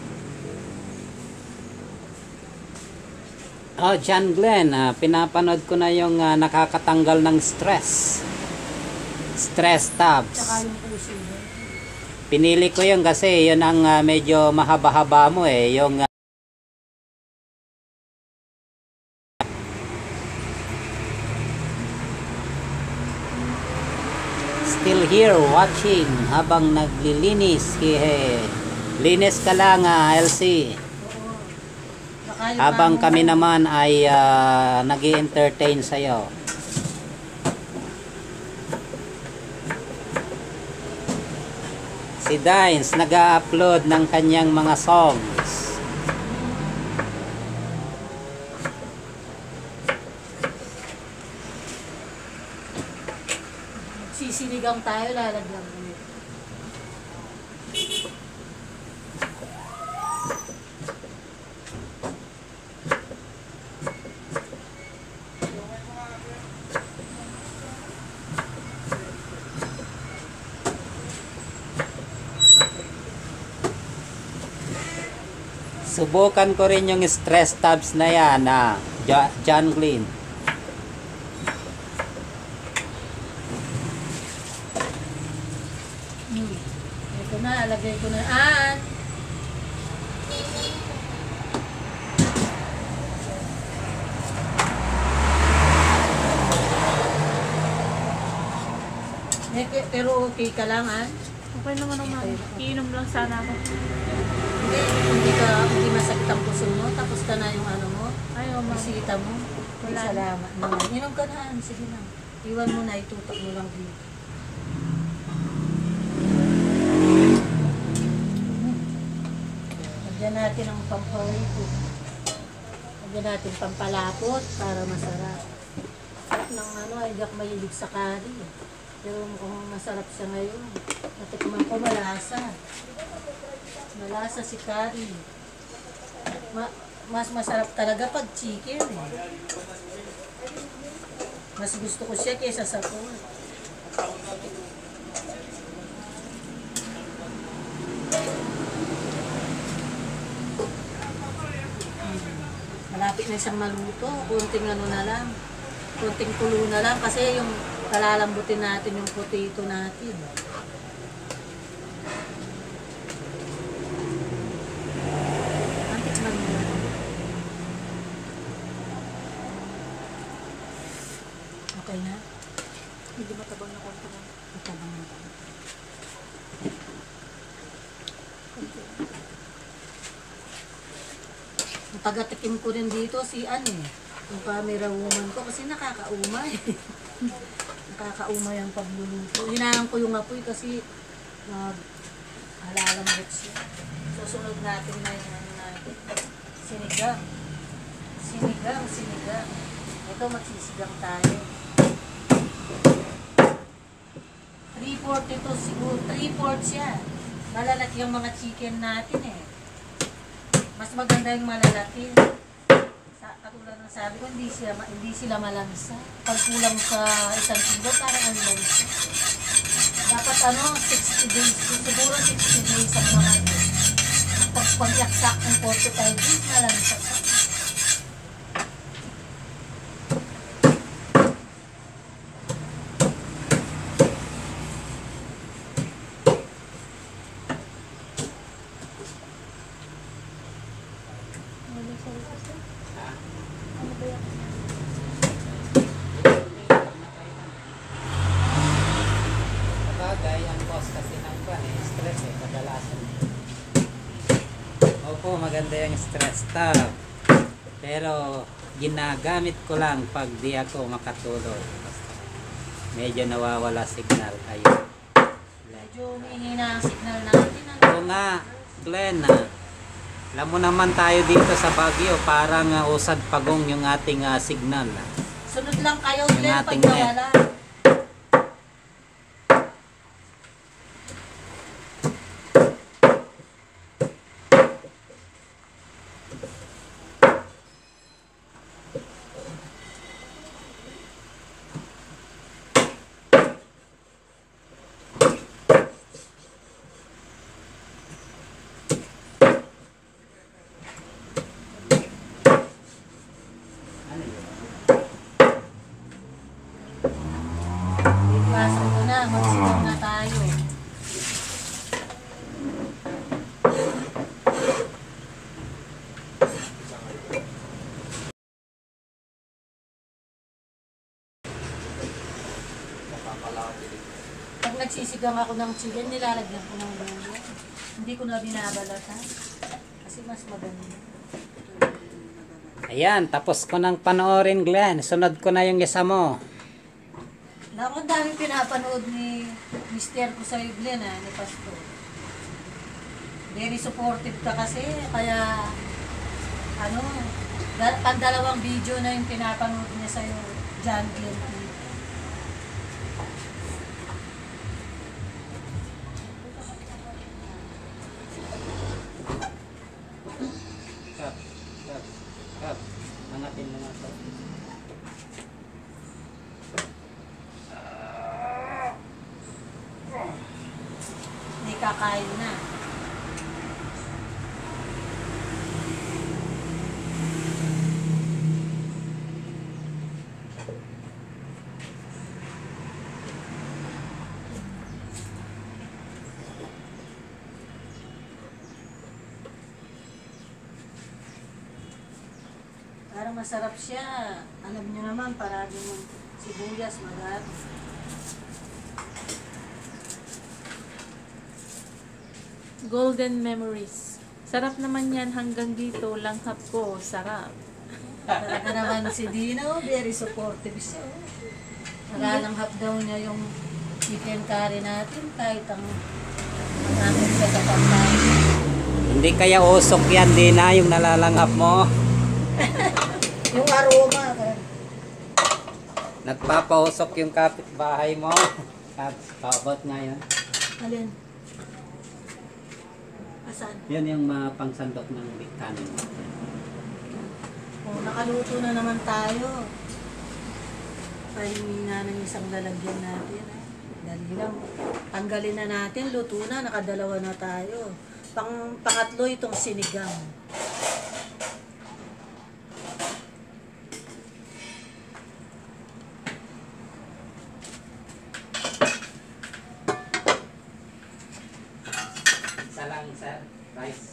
S2: Oh, John Glenn, ah, pinapanood ko na yung ah, nakakatanggal ng stress. Stress
S1: Tsaka
S2: tabs.
S1: yung puso niya.
S2: Pinili ko yun kasi yun ang ah, medyo mahaba-haba mo eh. Yung ah, still here watching habang naglilinis. Hehe. Linis ka lang, ah, Elsie.
S1: Oo. Tsaka yung
S2: Habang
S1: ano,
S2: kami naman ay uh, nag-i-entertain sa'yo. Si Dines nag-upload ng kanyang mga songs.
S1: sisinigang tayo, lalagyan ko.
S2: Subukan ko rin yung stress tabs na yan, na Jo- John Glenn.
S1: Hmm. Ito na, lagay ko na. Ah! Eh, ke- Pero okay ka lang, ah?
S3: Okay naman naman. Iinom lang sana ako.
S1: Hindi, hindi ka, hindi masakit ang puso mo, tapos ka na yung ano mo,
S3: Ayaw, ma'am.
S1: bisita mo. Wala.
S3: Wala.
S1: Salamat naman. Inom ka na, sige na. Iwan mo na, itutok mo lang dito. Lagyan natin ang pampawito. Lagyan natin pampalapot para masarap. Sarap ng ano, ay hindi ako mahilig sa curry. Pero mukhang masarap siya ngayon. Natikman ko malasa. Malasa si curry. Ma mas masarap talaga pag chicken eh. Mas gusto ko siya kaysa sa pork. Malapit na siyang maluto. Kunting ano na lang. Kunting kulo na lang. Kasi yung palalambutin natin yung potato natin. Antik man mo. Okay na?
S3: Hindi matabang na konti lang.
S1: Itabang mo ba? Ang taga-tikim ko rin dito si ano eh. Yung camera woman ko kasi nakakaumay. Nakakaumay ang pagluluto. Hinangan ko yung apoy kasi mag halalambot siya. Susunod natin na yung ano natin. Sinigang. Sinigang, sinigang. Ito magsisigang tayo. three forty to siguro. three fourths siya. Malalaki yung mga chicken natin eh. Mas maganda yung malalaki. Sa, katulad ng sabi ko, hindi sila, ma- hindi sila malansa. Pag kulang sa isang kilo, parang ang lansa. Dapat ano, sixty days, siguro sixty days ang mga ito. Pag pag-yaksak ng forty-five days, malansa ka.
S2: Sabagay, ang boss kasi ng kwan eh, stress eh, kadalasan. Opo, maganda yung stress stop. Pero, ginagamit ko lang pag di ako makatulog. Medyo nawawala signal kayo.
S1: Medyo humihina ang signal natin. Ano?
S2: Oo nga, Glenn, ah, alam mo naman tayo dito sa Baguio, parang ah, usad pagong yung ating ah, signal. ah.
S1: Sunod lang kayo,
S2: Yung
S1: Glenn, pag
S2: ating net.
S1: nawala.
S2: Ano yun?
S1: Iwasan ko na, magsigaw na tayo. Pag nagsisigang ako ng chicken, nilalagyan ko ng luya. Hindi ko na binabalatan. Kasi mas maganda.
S2: Ayan, tapos ko nang panoorin, Glenn. Sunod ko na yung isa mo.
S1: Naku, ang daming pinapanood ni Mister ko sa Glenn, ha, ni Pastor. Very supportive ka kasi, kaya, ano, da- pandalawang video na yung pinapanood niya sa'yo, John Glenn T V.
S2: Kap, kap, kap. Angatin mo nga to.
S1: Hindi kakain na. Parang masarap siya. Alam niyo naman, paragi mong sibuyas, magat.
S3: Golden memories. Sarap naman yan hanggang dito. Langhap ko. Sarap.
S1: Talaga naman si Dino, very supportive siya. Nalalanghap daw niya yung chicken curry natin kahit ang namin siya sa pagkain.
S2: Hindi kaya usok yan, di na yung nalalanghap mo.
S1: Yung aroma.
S2: Nagpapausok yung kapitbahay mo. At paabot nga yun.
S1: Alin? Asan?
S2: Yan yung mga pangsandok ng kanin.
S1: Oh, nakaluto na naman tayo. Pahingi na ng isang lalagyan natin. Eh. Dali lang. Tanggalin na natin. Luto na. Nakadalawa na tayo. Pang, pangatlo itong sinigang.
S2: Isa lang, sir. Rice.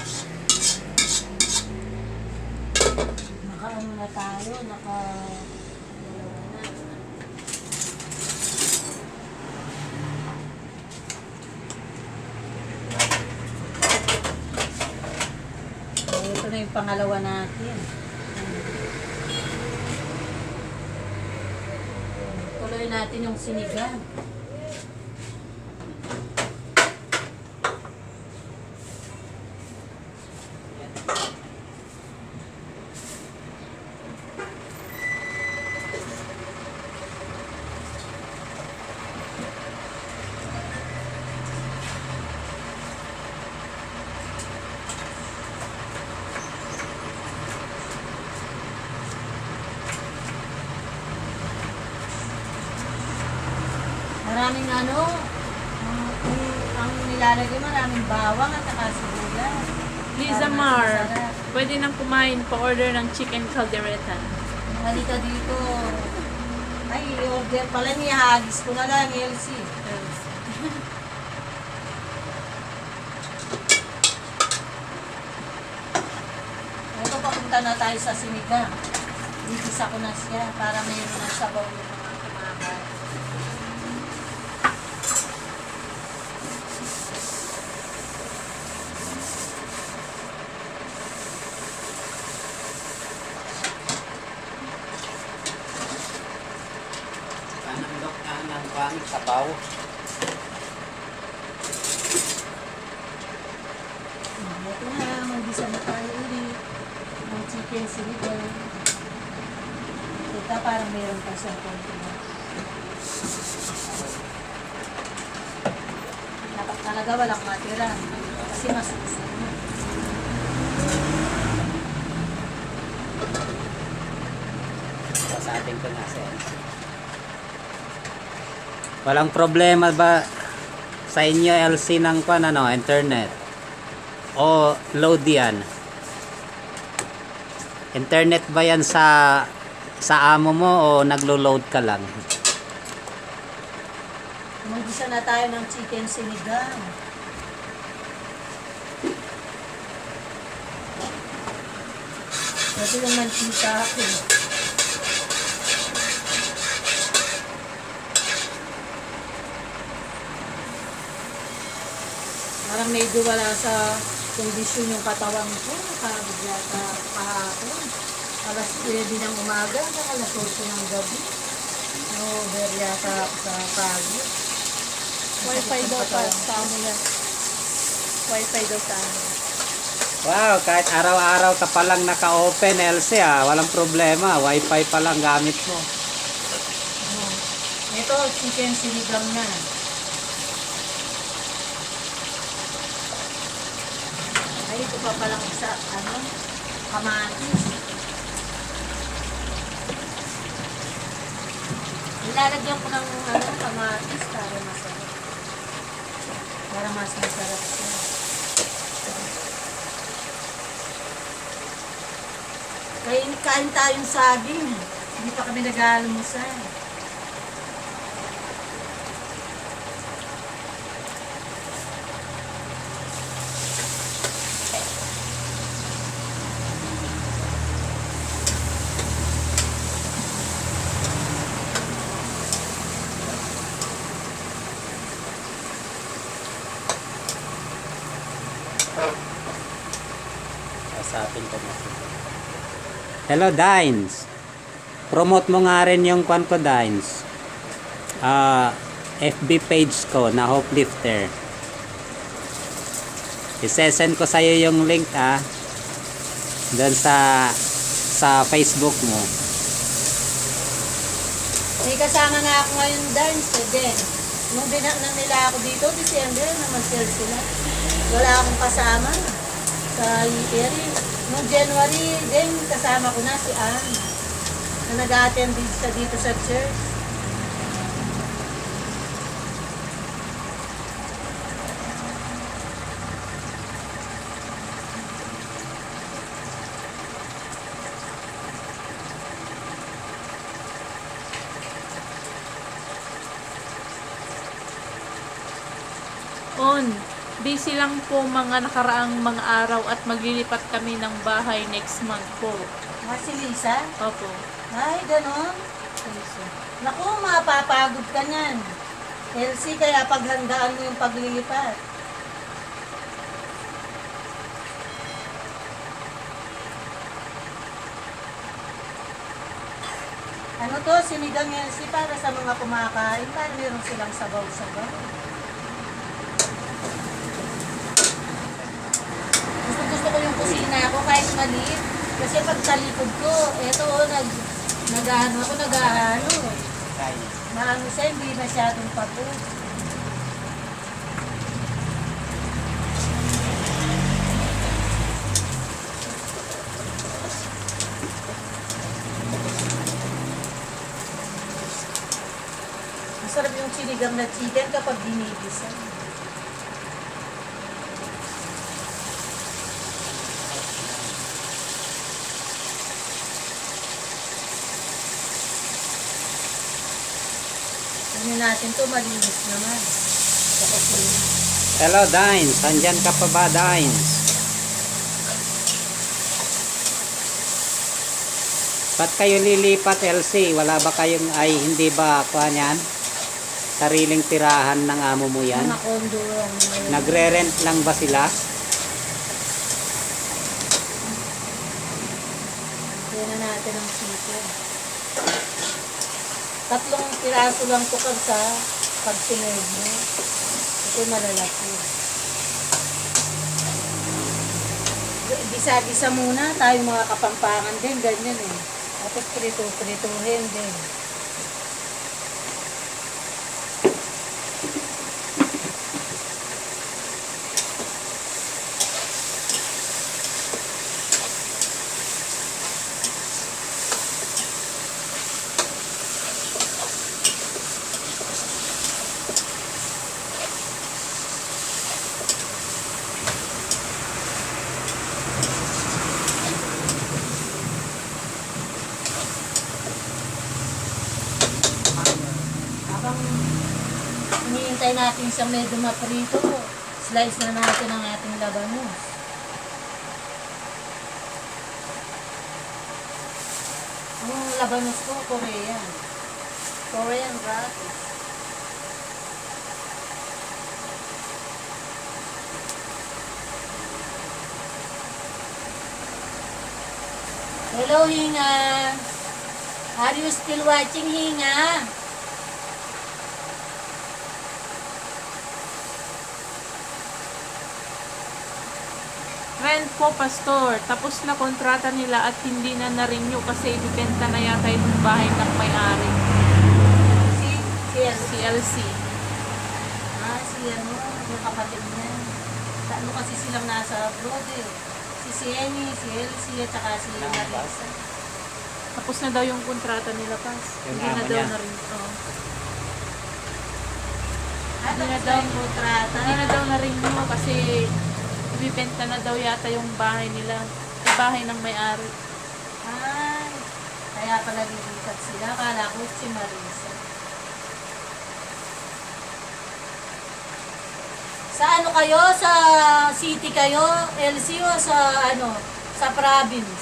S1: Naka ano na tayo. Naka pangalawa natin. Tuloy natin yung sinigang. Maraming ano, ang, ang nilalagay maraming bawang at saka sibuyas.
S3: Liza
S1: Para
S3: Mar,
S1: masarap.
S3: pwede nang kumain pa-order ng chicken caldereta.
S1: Halika dito. Ay, i-order pala niya. Hagis ko na lang, Elsie. Ito, papunta na tayo sa sinigang. Bibisa ko na siya para mayroon ng sabaw yung mga kumakas.
S2: Panandok na ng pangit sabaw.
S1: Ito na, magbisa na tayo ulit. Ng chicken sinigang. Ito, parang mayroon pa siyang konti na. Dapat talaga walang matira. Kasi masusunod na.
S2: Sa atin ko na sa walang problema ba sa inyo L C ng kwan, ano, internet? O load yan? Internet ba yan sa sa amo mo o naglo-load ka lang?
S1: Magbisa na tayo ng chicken sinigang. Ito yung mantika ko. Parang medyo wala sa kondisyon yung katawan ko. Nakagod yata kahapon. Alas pwede ng umaga, hanggang alas otso ng gabi. No, very yata ako sa pagod.
S3: Wi-Fi daw pa sa amin yan. Wi-Fi daw sa amin.
S2: Wow, kahit araw-araw ka palang naka-open L C, ah, walang problema. Wi-Fi pa lang gamit mo.
S1: Oh. Ito, chicken sinigang na. Ay, ito pa palang isa, ano, kamatis. Ilalagyan ko ng ano, kamatis para masarap. Para mas masarap siya. Kain, kain tayong saging. Hindi pa kami nag-aalmusal.
S2: Kasapin ko na. Hello, Dines. Promote mo nga rin yung kwan ko, Dines. Ah, F B page ko na Hopelifter. Isesend ko sa'yo yung link, ah. Doon sa sa Facebook mo.
S1: May kasama na ako ngayon dance, eh, din. Nung dinaknan nila ako dito, December, naman sale sila. Wala akong kasama sa area. Nung January, din kasama ko na si Ann, na nag-attend din siya dito sa church.
S3: On, busy lang po mga nakaraang mga araw at maglilipat kami ng bahay next month po.
S1: Ah, si Lisa?
S3: Opo.
S1: Ay, ganon. Naku, mapapagod ka niyan. Elsie, kaya paghandaan mo yung paglilipat. Ano to, sinigang yan si para sa mga kumakain, para meron silang sabaw-sabaw. Gusto gusto ko yung kusina ko kahit maliit. Kasi pag sa likod ko, eto oh, nag, nag-ano ako, nag-ano. Maano siya, hindi masyadong papo. Masarap yung sinigang na chicken kapag dinigisa. Tignan natin to, malinis naman. Sa kusina.
S2: Hello, Dines. Andyan ka pa ba, Dines? Ba't kayo lilipat, L C? Wala ba kayong, ay, hindi ba, kuha yan? Sariling tirahan ng amo mo yan?
S1: Mga kondo lang.
S2: Nagre-rent lang ba sila?
S1: Tignan natin ang chicken. Tatlong piraso lang to kag sa pag-sinerve mo. Ito malalaki. Bisa-bisa muna tayo mga kapampangan din, ganyan eh. Tapos prito-prituhin din. Habang hinihintay natin siyang medyo maprito, slice na natin ang ating labanos. Ang labanos ko, Korean. Korean radish. Hello, Hinga! Are you still watching, Hinga?
S3: Rent po, Pastor. Tapos na kontrata nila at hindi na na-renew kasi ibibenta na yata yung bahay ng may-ari.
S1: Si, si,
S3: Si L C.
S1: ah, si ano, yung kapatid niya. Ano kasi silang nasa abroad eh. Si Sienny, si Elsie, at saka si Marisa.
S3: Tapos na daw yung kontrata nila, Pas.
S2: Yung
S3: Hindi na
S2: amo
S3: daw
S2: niya.
S3: na-renew. Oh.
S1: Ah,
S3: Hindi na
S1: tapos
S3: daw.
S1: na yung kontrata.
S3: Hindi na daw na-renew kasi ibibenta na daw yata yung bahay nila. Yung bahay ng may-ari.
S1: Ay, kaya pala lilipat sila. Akala ko si Marisa. Sa ano kayo? Sa city kayo? L C o sa ano? Sa province?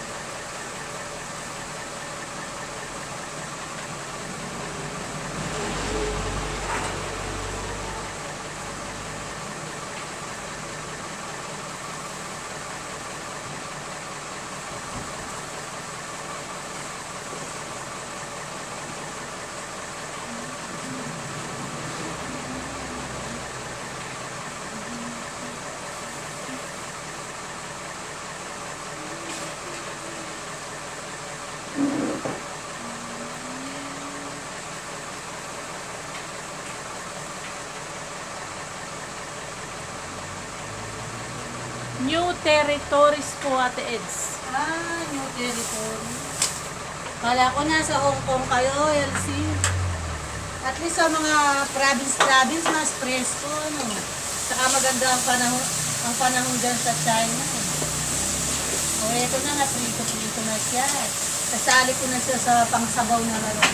S3: New territories po, Ate Eds.
S1: Ah, new territory. Kala ko nasa Hong Kong kayo, L C. At least sa mga province-province, mas presko, ano. Saka maganda ang panahon, ang panahon dyan sa China. O, eto na, naprito-prito na siya. Kasali ko na siya sa pangsabaw na naman.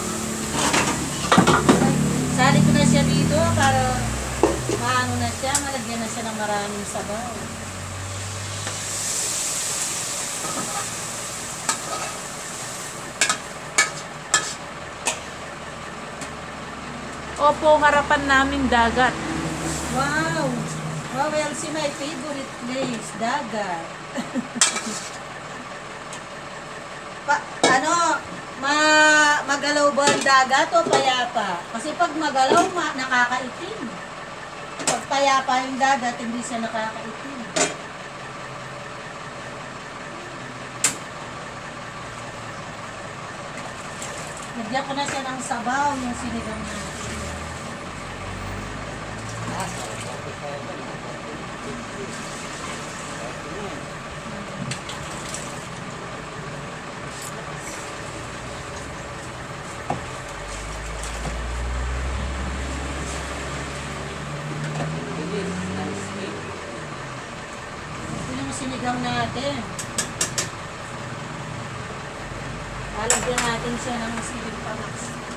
S1: Sali ko na siya dito para maano na siya, malagyan na siya ng maraming sabaw.
S3: Opo, harapan namin dagat.
S1: Wow! Wow, L C, my favorite place, dagat. pa, ano, ma Gumagalaw ba ang dagat o payapa? Kasi pag magalaw, ma- nakakaitim. Pag payapa yung dagat, hindi siya nakakaitim. Nagyan ko na siya ng sabaw, yung sinigang natin. Ito yung sinigang natin. Lalagyan natin siya ng siling pamax.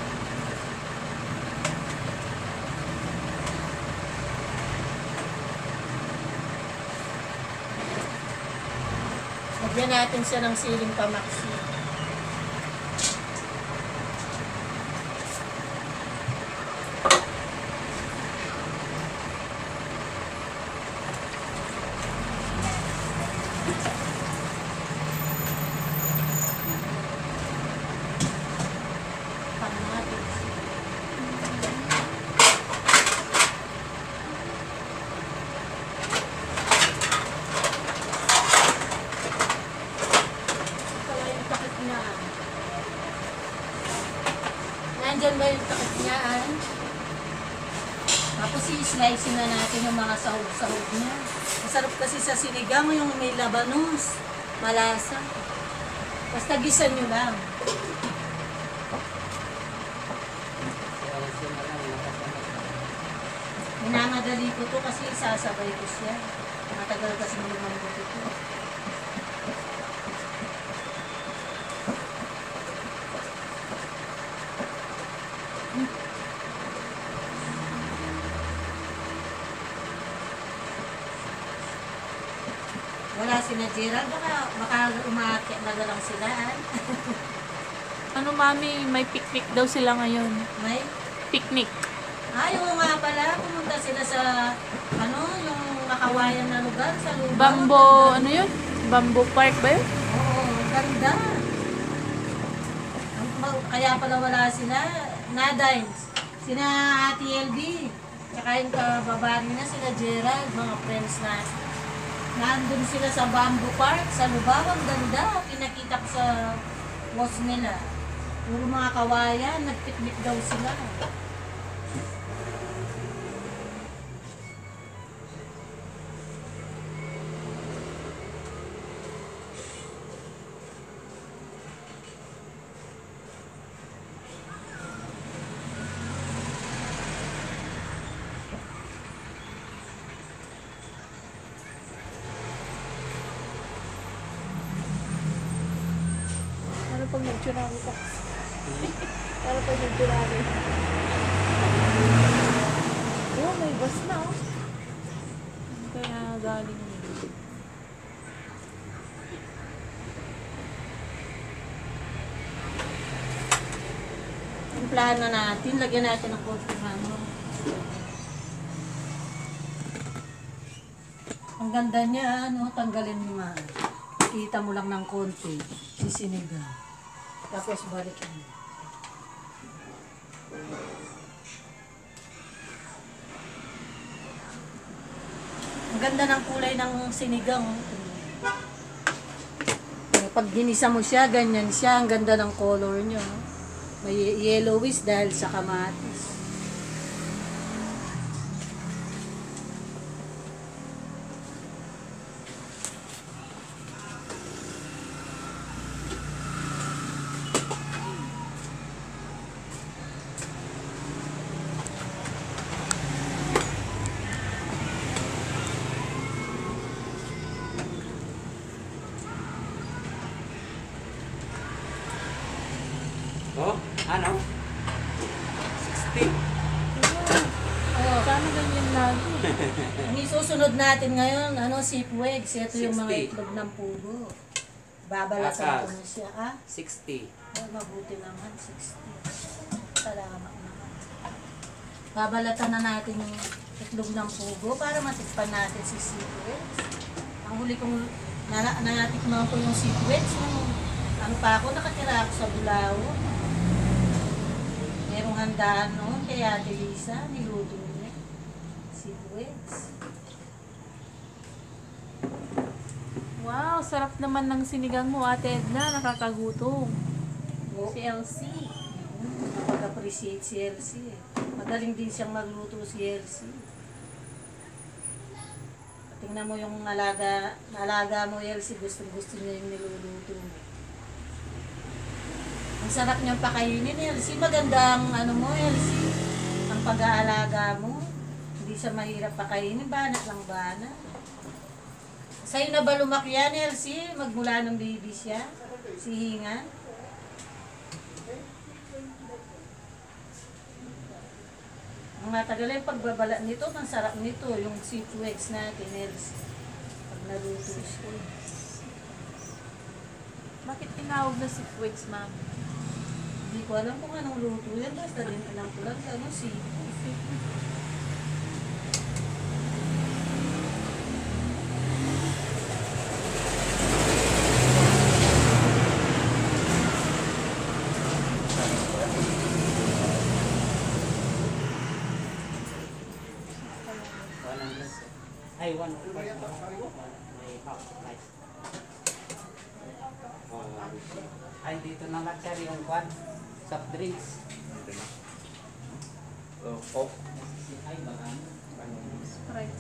S1: Lagyan natin siya ng siling pamaksi. Nandyan ba yung takip niya, An? Tapos i-slice na natin yung mga sahog-sahog niya. Masarap kasi sa sinigang yung may labanos. Malasa. Basta gisan nyo lang. Minamadali ko to kasi sasabay ko siya. Matagal kasi lumambot ito. Wala si na Gerald, baka, baka umaakit na lang sila. ah.
S3: Ano mami, may picnic daw sila ngayon.
S1: May?
S3: Picnic.
S1: Ay, oo nga pala, pumunta sila sa, ano, yung makawayan na lugar, sa Lubang.
S3: Bambo, ano yun? Bambo Park ba yun?
S1: Oo, ang ganda. Ang- ma- Kaya pala wala sila, Nadines, sina Ate L B, tsaka yung kababari na sila Gerald, mga friends na. Nandun sila sa Bamboo Park, sa Lubang, ang ganda. Pinakita ko sa walls nila. Puro mga kawayan, nagpiknik daw sila.
S3: Ano pag nag-tsunami ka? Ano pag nag-tsunami? Oh, may bus na oh. Kaya galing yun.
S1: Timplahan na natin, lagyan natin ng konting ano. Ang ganda niya, ano, tanggalin mo nga. Kita mo lang ng konti, sisinigang. Tapos balikin mo. Ang ganda ng kulay ng sinigang. Pag ginisa mo siya, ganyan siya. Ang ganda ng color niya. May yellowish dahil sa kamatis.
S2: Oh, ano? sixty.
S1: Oh,
S3: Sana ganyan lagi.
S1: ang isusunod natin ngayon, ano, sipwigs. Ito yung mga
S2: sixty.
S1: itlog ng pugo. Babalatan ko
S2: Akas.
S1: na siya. Ah,
S2: sixty.
S1: oh, mabuti naman, sixty. Salamat naman. Babalatan na natin yung itlog ng pugo para matikpan natin si sipwigs. Ang huli kong na, natikman ko yung sipwigs nung ano pa ako, nakatira ako sa Bulao. yung handaan noon kay Ate Lisa, niluto niya. Seaweeds.
S3: Wow, sarap naman ng sinigang mo, Ate Edna. Nakakagutom.
S1: Oh,
S3: Si Elsie.
S1: Napag-appreciate si Elsie eh. Magaling din siyang magluto si Elsie. Tingnan mo yung alaga, alaga mo Elsie, gusto-gusto niya yung niluluto mo. Ang sarap niyang pakainin Elsie. Magandang ano mo Elsie. Ang pag-aalaga mo. Hindi siya mahirap pakainin. Banat lang banat. Sa'yo na ba lumaki yan Elsie? Magmula ng baby siya? Si Hinga? Ang matagal yung pagbabala nito, ang sarap nito, yung seaweeds natin, Elsie. Pag naluto siya.
S3: Bakit tinawag na seaweeds, ma'am?
S1: Hindi ko alam kung anong luto yan, basta din alam ko lang, ano, seaweed.
S2: Ay, one. May half price. Ay, dito na lang sir yung kwan. Soft drinks.
S4: Oh, Coke.
S2: Ay, baka.
S3: Sprite.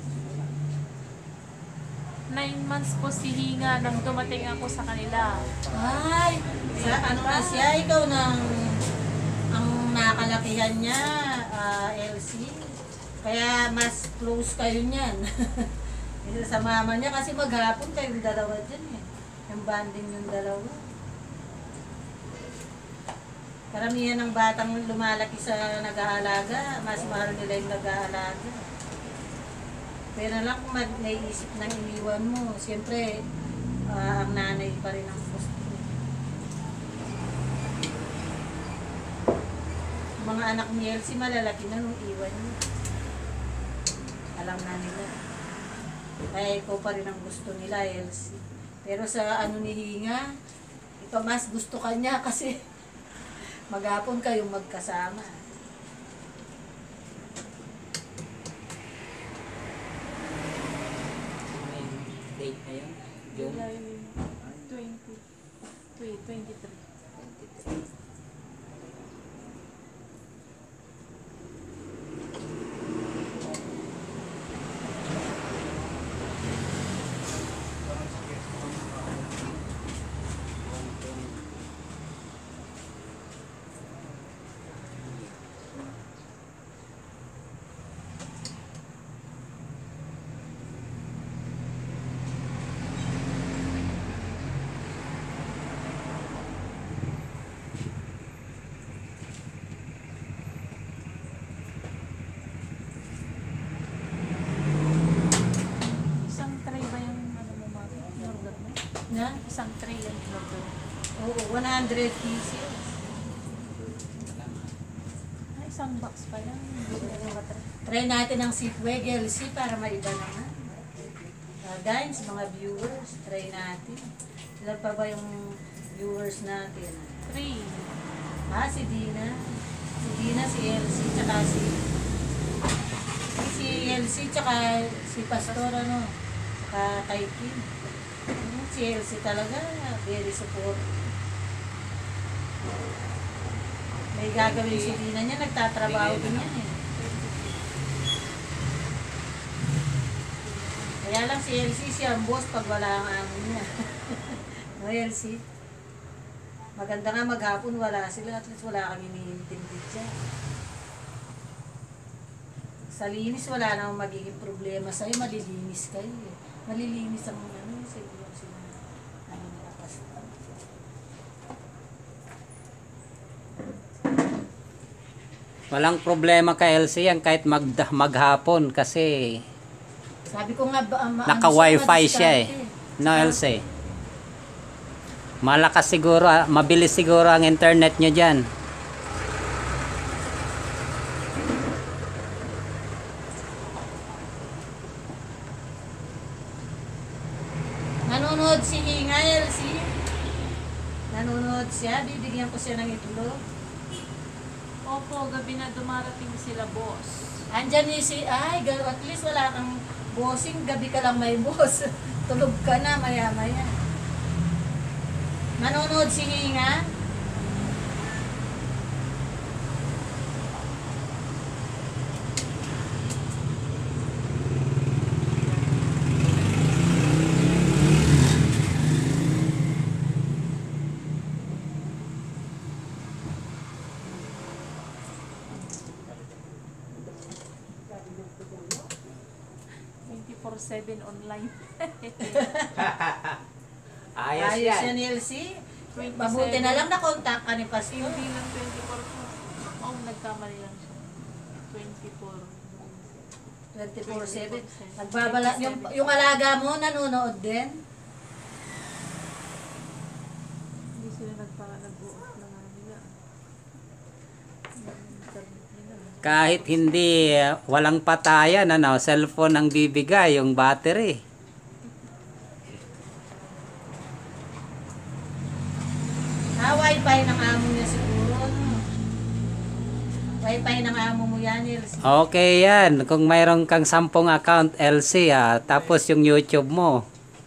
S3: Nine months po si Hinga nang dumating ako sa kanila.
S1: Ay, sa ano na siya, ikaw nang ang nakalakihan niya, ah, Elsie. Kaya mas close kayo niyan. Sa mama niya kasi maghapon kayong dalawa dyan eh. Yung banding yung dalawa. Karamihan ng batang lumalaki sa nag-aalaga, mas mahal nila yung nag-aalaga. Pero lang kung mag- naiisip ng iniwan mo, siyempre ah, ang nanay pa rin ang gusto. Mga anak ni Elsie malalaki na nung iwan niya. Alam na nila. Kaya ikaw pa rin ang gusto nila, Elsie. Pero sa ano ni Hinga, ito mas gusto ka niya kasi maghapon kayong magkasama.
S2: May date na yun. June
S3: July twenty. Wait, twenty-three.
S2: twenty-three.
S3: Isang tray ba yung ano mo, ma'am? In-order mo?
S1: Na?
S3: Isang tray yung in-order mo.
S1: Oo, one hundred pieces.
S3: Ay, isang box pa lang.
S1: Try natin ang seatweg, Elsie, para maiba naman. Uh, guys, mga viewers, try natin. Ilan pa ba yung viewers natin?
S3: Three.
S1: Ah, si Dina. Si Dina, si Elsie, tsaka si... Si Elsie, tsaka si Pastor, ano? Tsaka kay Kim. Hmm, si Elsie talaga, very support. May gagawin si Dina niya, nagtatrabaho din yan eh. Kaya lang si Elsie, siya ang boss pag wala ang amo niya. No, Elsie? Maganda nga maghapon, wala sila. At least wala kang iniintindi dyan. Sa linis, wala namang magiging problema sa'yo. Malilinis kayo eh. Malilinis ang ano, siguro sila. Ano nila pasta.
S2: Walang problema kay Elsie yan kahit mag maghapon kasi
S1: Sabi ko nga, ba, ma-
S2: naka-wifi siya eh.
S1: madiskarte.
S2: No, Elsie? Malakas siguro, ah, mabilis siguro ang internet nyo dyan.
S1: Nanonood si Hinga, Elsie. Nanonood siya, bibigyan ko siya ng itlog.
S3: Opo, gabi na dumarating sila, boss.
S1: Andyan ni si, ay, gal- at least wala kang bossing, gabi ka lang may boss. Tulog ka na, maya-maya. Manonood si Hinga?
S3: twenty-four seven online.
S2: Ayos,
S1: Ayos
S2: yan.
S1: yan, Elsie.
S3: twenty-seven.
S1: Mabuti na lang na-contact ka ni Pastor.
S3: Hindi lang twenty-four po. Oh, nagkamali lang siya. twenty-four.
S1: twenty-four seven. Nagbabala, yung, yung alaga mo, nanonood din.
S3: Hindi sila nagpa nag-off na nga nila. Yung internet nila.
S2: Kahit hindi, uh, walang patayan, ano, cellphone ang bibigay, yung battery.
S1: Ah, wifi ng amo niya siguro. No? Wifi ng amo mo yan, Elsie.
S2: Okay yan. Kung mayroon kang sampung account, L C, ha, tapos yung YouTube mo,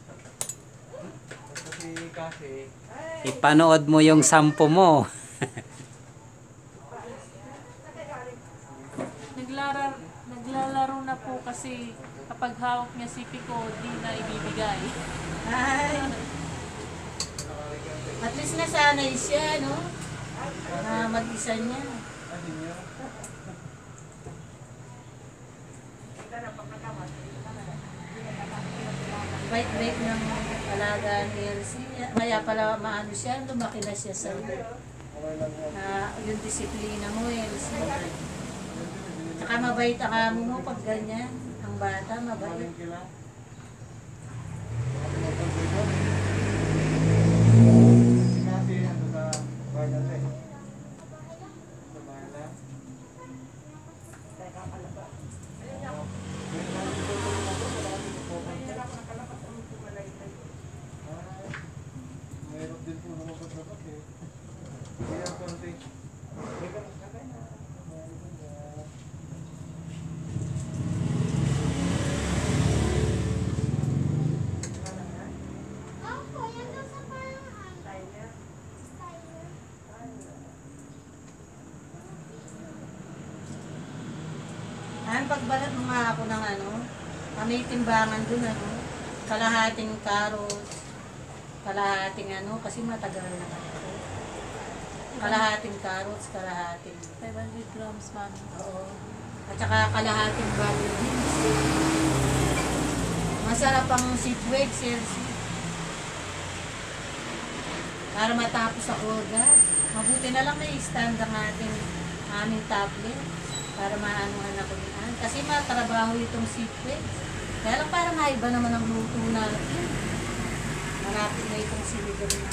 S2: ipanood mo yung sampu mo.
S3: Naglara, naglalaro na po kasi kapag hawak niya si Pico, di na ibibigay.
S1: Ay. At least nasanay siya, no? Na mag-isa niya. Bait-bait ng alaga ni Elsie. Kaya pala maano siya, lumaki na siya sa na yung disiplina mo, Elsie. Saka mabait ang amo mo pag ganyan. Ang bata, mabait. Ang pagbalat mo nga ako ng ano, ah, may timbangan dun ano, kalahating carrots, kalahating ano, kasi matagal na ako. Kalahating carrots, kalahating,
S3: five hundred grams, mami.
S1: oo. At saka kalahating bagyo beans. Masarap ang sitweg, Chelsea. Para matapos ako agad. Mabuti na lang may stand ang ating aming tablet para maanuhan ako yan. Kasi matrabaho itong sitweg. Kaya lang parang maiba naman ang luto natin. Marapit na itong sinigang na.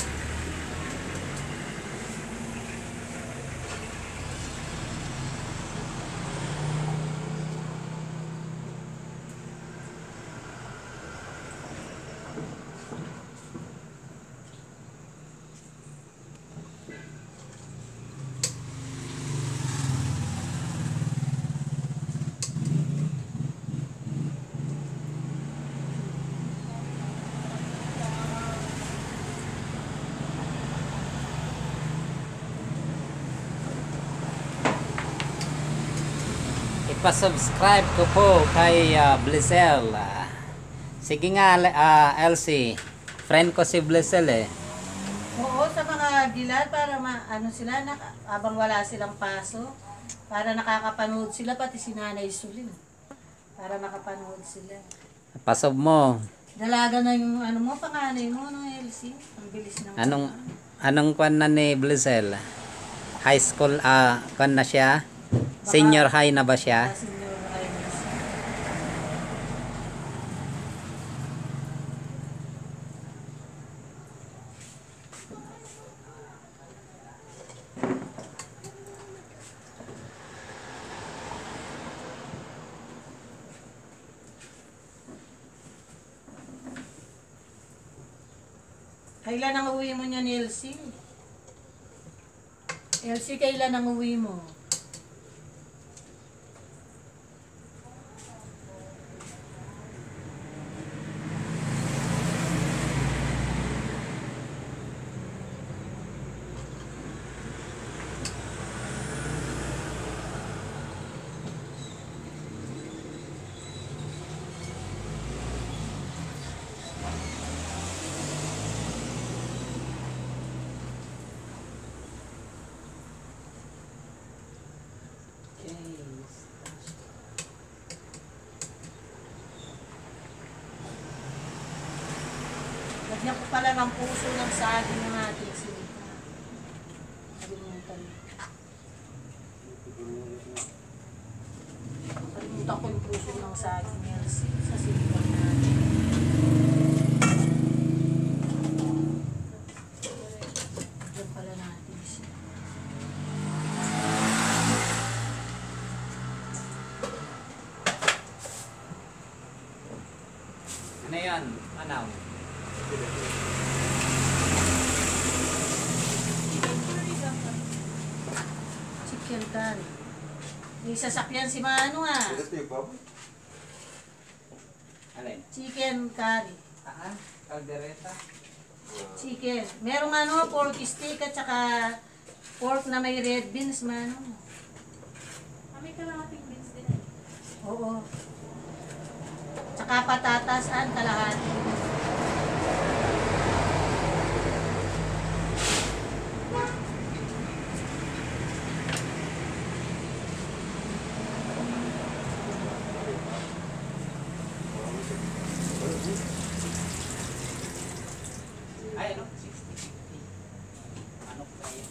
S2: Ipa-subscribe ko po kay uh, Blissel. Uh, sige nga, uh, Elsie. Friend ko si Blissel eh.
S1: Oo, sa mga gilad para ma, ano sila, na, abang wala silang paso, para nakakapanood sila, pati si Nanay Sulin. Para makapanood sila.
S2: Pasob mo.
S1: Dalaga na yung ano mo, panganay mo, no, Elsie? Ang bilis ng...
S2: Anong anong kwan na ni Blissel? High school, ah, kwan na siya? Senior high na ba siya?
S1: Senior high na siya. Kailan ang uwi mo niya, Elsie? Elsie, kailan ang uwi mo? pala ng puso ng saging ng ating sinita. Kalimutan. Kalimutan ko yung puso ng saging yan sa sinita natin. Diyan pala natin siya.
S2: Ano yan? Ano?
S1: Chicken curry. May sasakyan si Mano ah.
S2: Alin?
S1: Chicken curry.
S2: Ah, kaldereta.
S1: Chicken. Merong ano, pork steak at saka pork na may red beans, Mano.
S3: Kami kalahating beans din eh.
S1: Oo. Tsaka patatas at kalahati.
S2: Ay, ano? sixty fifty. Ano kaya?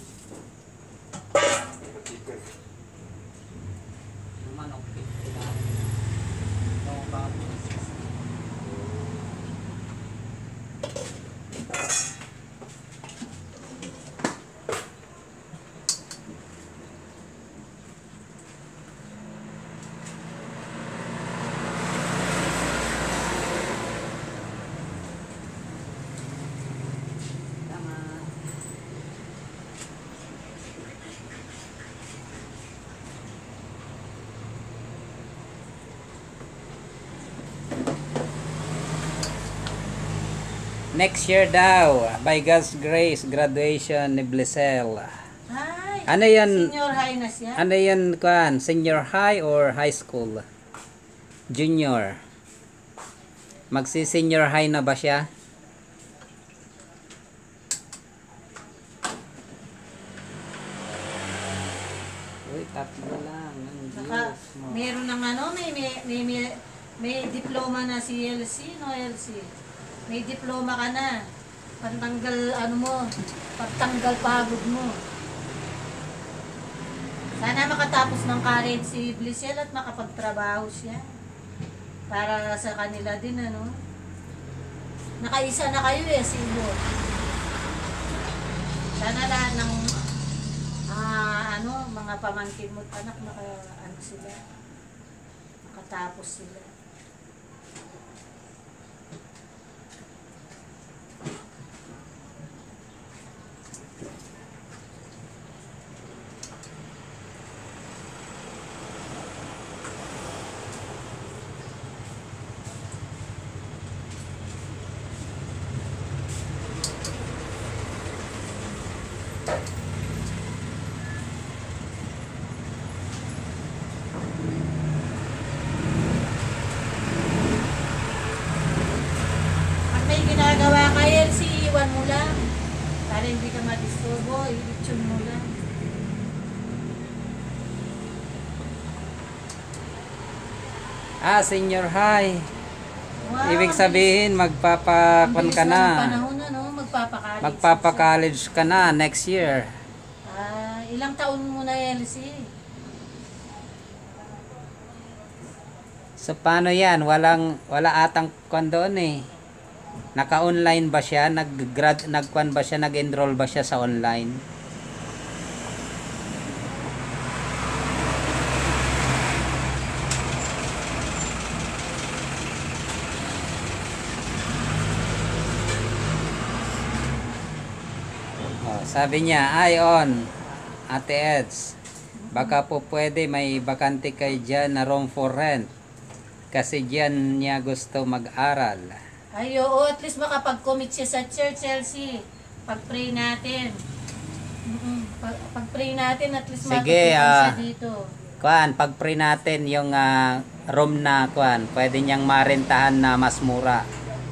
S2: Yung manok, fifty lang. No, bago sixty. Tama. Next year daw, by God's grace, graduation ni Blissel.
S1: Ay,
S2: Ano yan?
S1: senior high na siya.
S2: Ano yan, kuan? Senior high or high school? Junior. Magsi-senior high na ba siya? Uy, tatlo lang. Ang
S1: Saka,
S2: Diyos mo.
S1: meron ng ano, may, may, may, may, may diploma na si L C, no L C? May diploma ka na. Pantanggal, ano mo, pagtanggal pagod mo. Sana makatapos ng college si Blissel at makapagtrabaho siya. Para sa kanila din, ano. Nakaisa na kayo eh, silo. Sana lahat ng ah, ano, mga pamangkin mo at anak, naka, ano sila, makatapos sila. Pag may ginagawa ka, L C, iwan mo lang. Para hindi ka madisturbo, i-tune mo lang.
S2: Ah, senior high.
S1: Wow,
S2: Ibig sabihin, magpapapan
S1: bilis
S2: ka
S1: ng
S2: na.
S1: panahon na, no? Magpapakalit.
S2: Magpapa-college ka na next year.
S1: Ah, ilang taon mo na, L C?
S2: So paano yan? Walang wala atang kwan doon eh. Naka-online ba siya? Nag-grad nagkwan ba siya? Nag-enroll ba siya sa online? Oh, sabi niya, ay on, Ate Eds, baka po pwede may bakante kay dyan na room for rent. Kasi dyan niya gusto mag-aral.
S1: Ay, oo, at least makapag-commit siya sa church, L C. Pag-pray natin. Mm-mm. Pag- Pag-pray natin, at least
S2: Sige,
S1: matutunan
S2: ah,
S1: siya dito.
S2: Kuan, pag pre natin yung ah, room na kuan, pwede niyang marentahan na mas mura.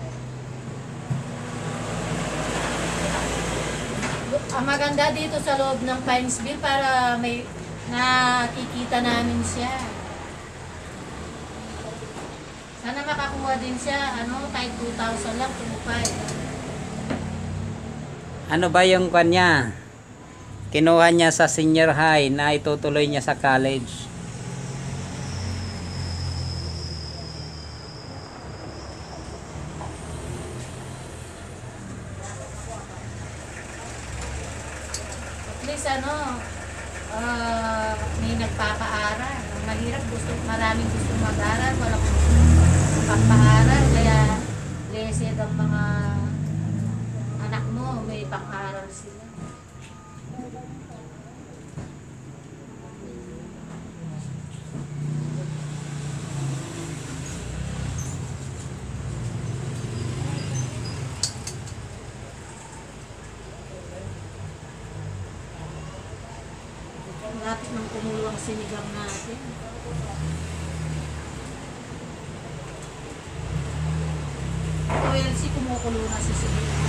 S1: Ang maganda dito sa loob ng Pinesville para may nakikita namin siya. Sana makakuha din siya, ano, kahit two thousand lang, two thousand five.
S2: Ano ba yung kanya? Kinuha niya sa senior high na itutuloy niya sa college.
S1: At least ano, ah, may nagpapaaral. Ang mahirap, gusto, maraming gusto mag-aral, walang pagpaaral. Kaya blessed ang mga anak mo, may pang-aral sila. Malapit ng kumulo ang sinigang natin. O L C, kumukulo na si sinigang.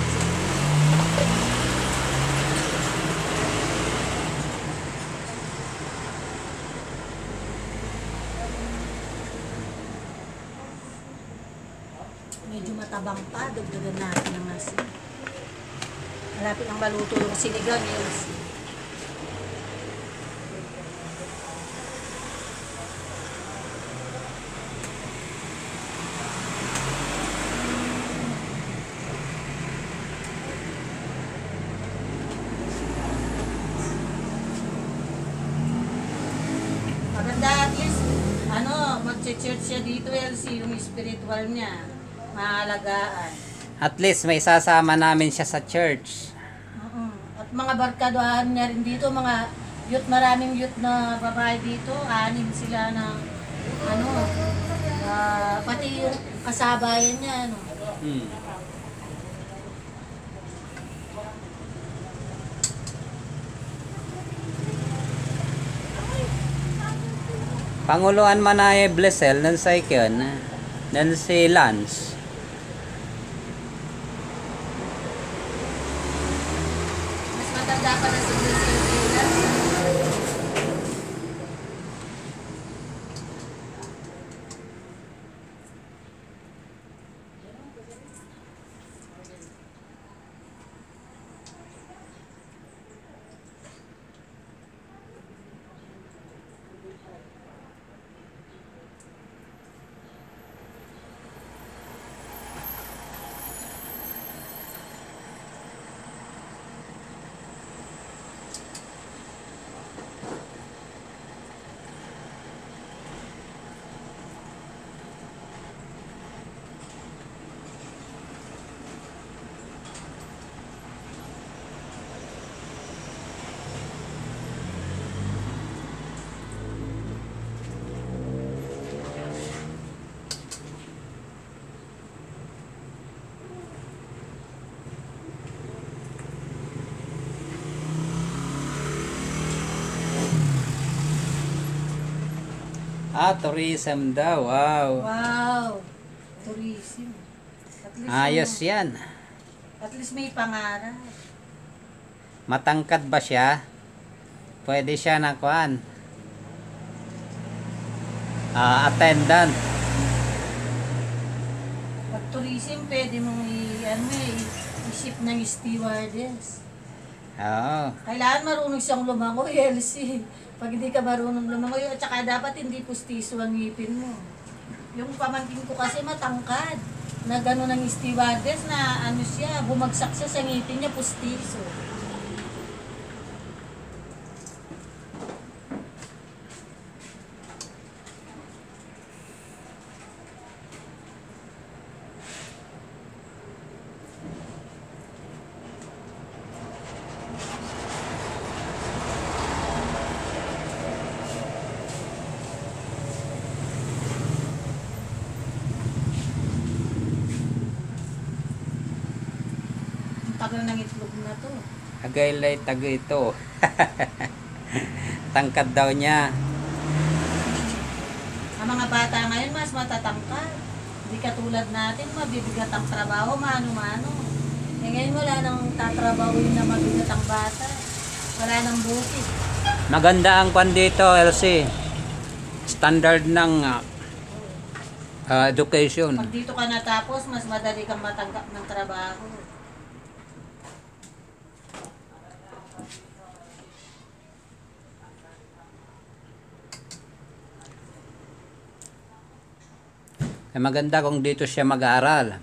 S1: Medyo matabang pa, dagdagan natin ng asin. Malapit ang maluto yung sinigang, L C. Maganda at least, ano, mag-church siya dito, L C, yung spiritual niya, maalagaan.
S2: At least may sasama namin siya sa church.
S1: Oo. At mga barkadahan niya rin dito, mga youth, maraming youth na babae dito, anim sila ng, ano, ah, pati yung kasabayan niya, ano.
S2: Hmm. Panguluan man ay Blessel ng sa ikon, ng si Lance.
S1: Mas matanda pa na si Brazil Taylor.
S2: Ah, tourism daw. Wow.
S1: Wow! Tourism. At least,
S2: Ayos
S1: ano,
S2: yan.
S1: at least may pangarap.
S2: Matangkad ba siya? Pwede siya na kuan. Ah, attendant.
S1: Pag tourism, pwede mong i- ano, eh, i-ship ng stewardess.
S2: Oo.
S1: Kailangan marunong siyang lumangoy, L C. Pag hindi ka marunong lumangoy, at saka dapat hindi pustiso ang ngipin mo. Yung pamangkin ko kasi matangkad. Na gano'n ng stewardess na ano siya, bumagsak siya sa ngipin niya, pustiso. Ang tagal ng itlog na to.
S2: Agaylay tago ito. Tangkad daw niya.
S1: Ang mga bata ngayon mas matatangkad. Hindi katulad natin, mabibigat ang trabaho, mano-mano. Eh ngayon wala nang tatrabahuin na mabigat ang bata. Wala nang bukid.
S2: Maganda ang kwan dito, L C. Standard ng ah, ah, education.
S1: Pag dito ka natapos, mas madali kang matanggap ng trabaho.
S2: Eh, maganda kung dito siya mag-aaral.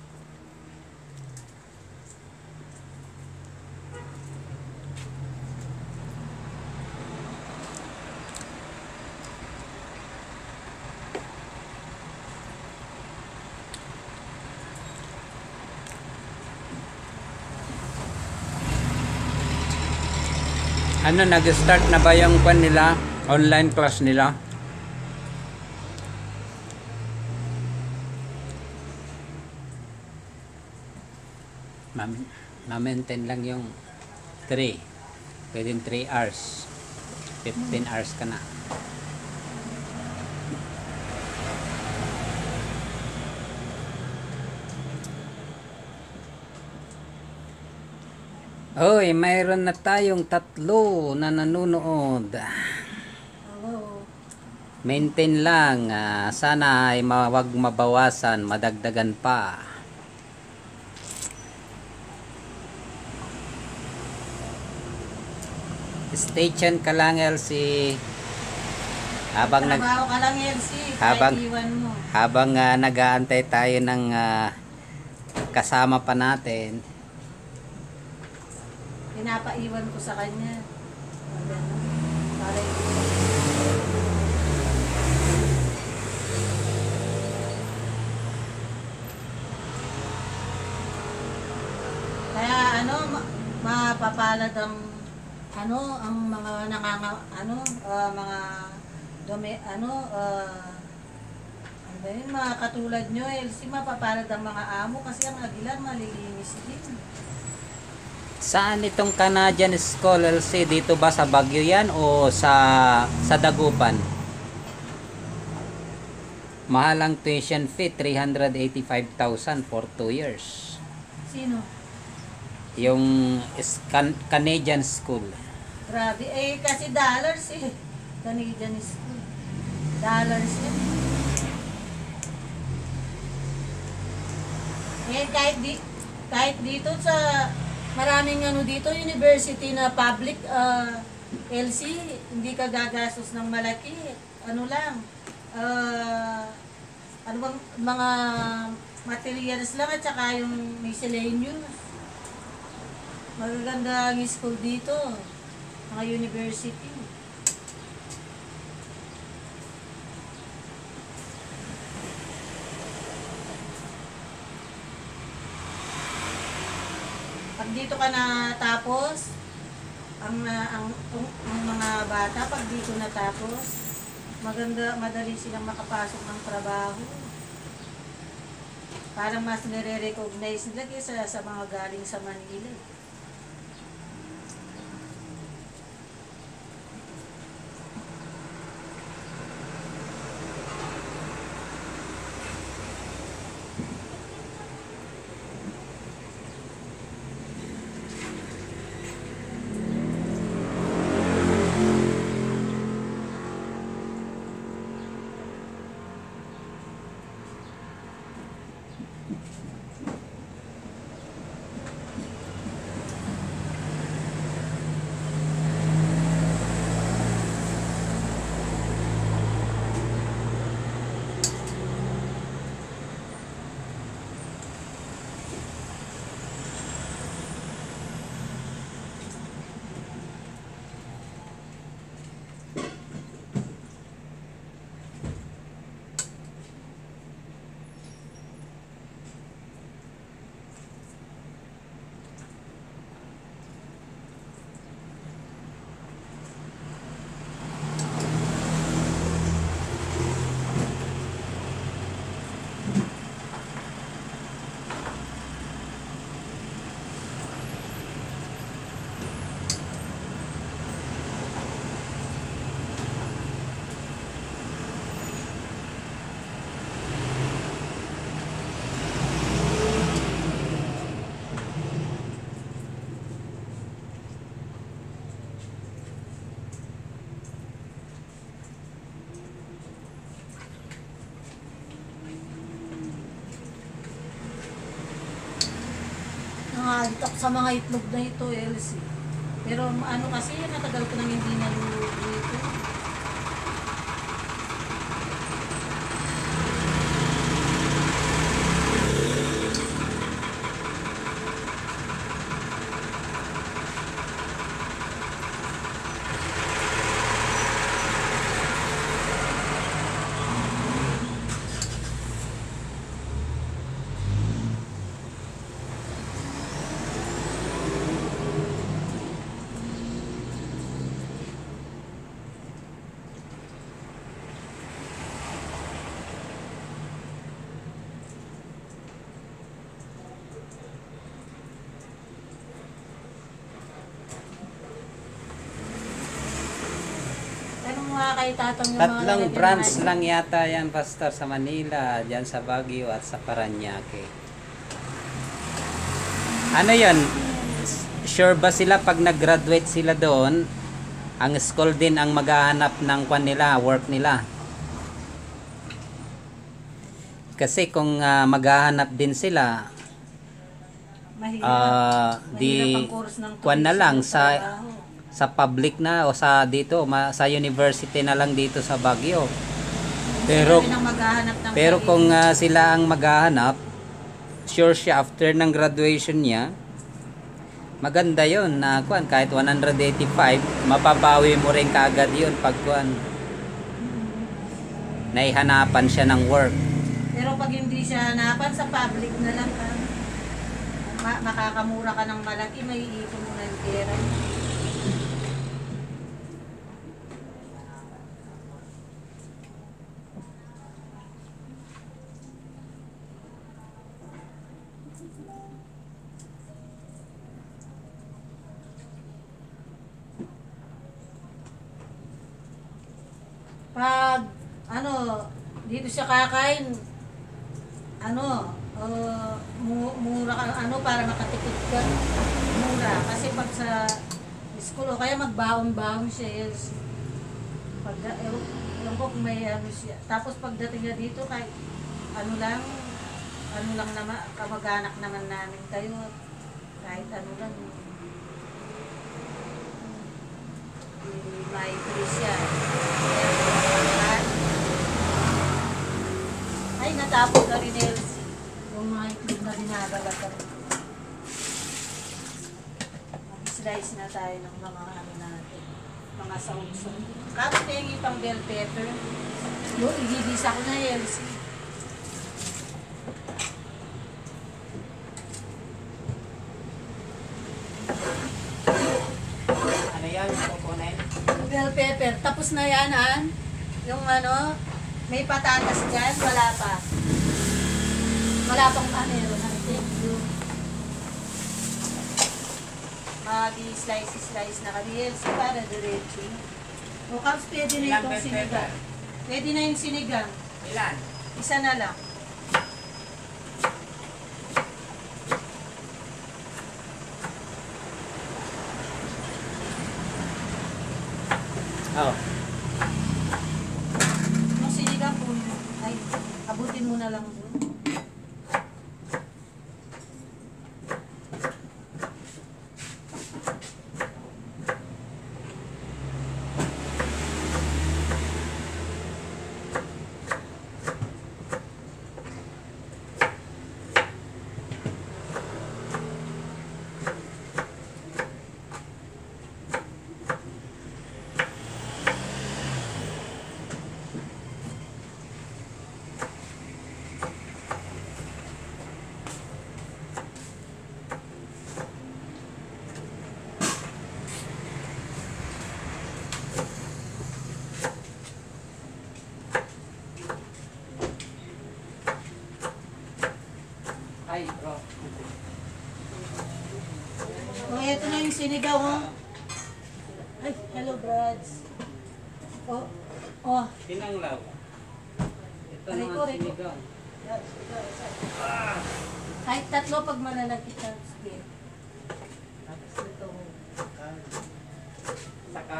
S2: Ano, nag-start na ba yung kwan nila? Online class nila? Ma- ma-maintain lang yung three. Pwedeng three hours. fifteen hours ka na. Hoy, mayroon na tayong tatlo na nanonood.
S1: Oo.
S2: Maintain lang. ah, sana ay ma- wag mabawasan, madagdagan pa. Stay tuned ka lang, Elsie. Habang nag
S1: Trabaho ka lang, Elsie.
S2: habang-
S1: Kahit iwan mo.
S2: habang ah, nag-aantay tayo ng ah, kasama pa natin.
S1: Pinapaiwan ko sa kanya. O, ganun. Para iwan. Kaya ano, ma- mapapalad ang ano, ang mga nanganga, ano, ah, mga dumi, ano, ah, ano ba yun, mga katulad nyo, Elsie, mapapalad ang mga amo kasi ang agilan malilinis din.
S2: Saan itong Canadian School, Elsie? Dito ba sa Baguio yan o sa sa Dagupan? Mahal ang tuition fee, three hundred eighty-five thousand for two years.
S1: Sino?
S2: Yung is Can- Canadian School.
S1: Grabe, eh, kasi dollars eh. Canadian school. Dollars yan. Eh, kahit, di, kahit dito sa maraming ano dito, university na public, uh, L C, hindi ka gagastos ng malaki. Ano lang, uh, ano bang, mga materials lang at saka yung miscellaneous. Magaganda ang school dito, mga university. Pag dito ka natapos, ang, ah, ang, ang, ang mga bata, pag dito natapos, maganda, madali silang makapasok ng trabaho. Parang mas nire-recognize nila kaysa sa mga galing sa Manila. Nangangitak sa mga itlog na ito, Elsie. Pero ano kasi, natagal ko nang hindi naluluto. Tanong nga kay tatang yung mga
S2: Tatlong
S1: lalagyan
S2: branch
S1: natin.
S2: lang yata yan, Pastor, sa Manila, dyan sa Baguio at sa Parañaque. Ano yon? Sure ba sila pag nag-graduate sila doon, ang school din ang maghahanap ng kwan nila, work nila? Kasi kung ah, maghahanap din sila,
S1: Mahirap.
S2: ah,
S1: Mahirap
S2: di
S1: ang course ng
S2: kwan na
S1: tuition
S2: lang
S1: ng
S2: sa
S1: trabaho.
S2: sa public na o sa dito, ma, sa university na lang dito sa Baguio. Pero
S1: Sila din ang maghahanap ng
S2: Pero
S1: sarili.
S2: kung ah, sila ang maghahanap, sure siya after ng graduation niya, maganda yon na kuan kahit one eighty-five, mapabawi mo rin kaagad yun pag kuan naihanapan siya ng work.
S1: Pero pag hindi siya hanapan, sa public na lang ka. Ma- makakamura ka ng malaki, may iipon mo na yung pera. Pag, ano, dito siya kakain, ano, uh, mu- mura ka, ano, para makatipid ka, mura. Kasi pag sa school, o kaya magbaon-baon siya, yes. Pag, ewan ewan ko kung may ano siya. Tapos pagdating niya dito, kahit, ano lang, ano lang naman, kamag-anak naman namin kayo, kahit ano lang, eh, may free siya. Ay, natapos na rin, Elsie. Yung mga itlog na dinadala ka rin. Mag-slice na tayo ng mga ano natin. Mga saungsong. Kapag tingi pang bell pepper. Yung igigisa ko na, Elsie.
S2: Ano yan? Kukunin?
S1: Bell pepper. Tapos na yan, han? Yung ano, may patatas dyan, wala pa. Wala pang panero na. Thank you. Mag-slice-slice na kami, Elsie, para diretso. O, Kaps, pwede na
S2: Ilang
S1: itong
S2: bell
S1: sinigang.
S2: pepper?
S1: Pwede na yung sinigang.
S2: Ilan?
S1: Isa na lang.
S2: Oh.
S1: Yung sinigang po, ay, abutin mo na lang doon.
S2: Ay, bro.
S1: O, eto na yung sinigaw, oh. Ay, hello, Brads. Oh, oh.
S2: Pinanglaw. Ito
S1: Aray ko,
S2: naman
S1: aray ko.
S2: sinigang.
S1: Kahit tatlo pag malalaki ka, sige. Tapos ito,
S2: Saka,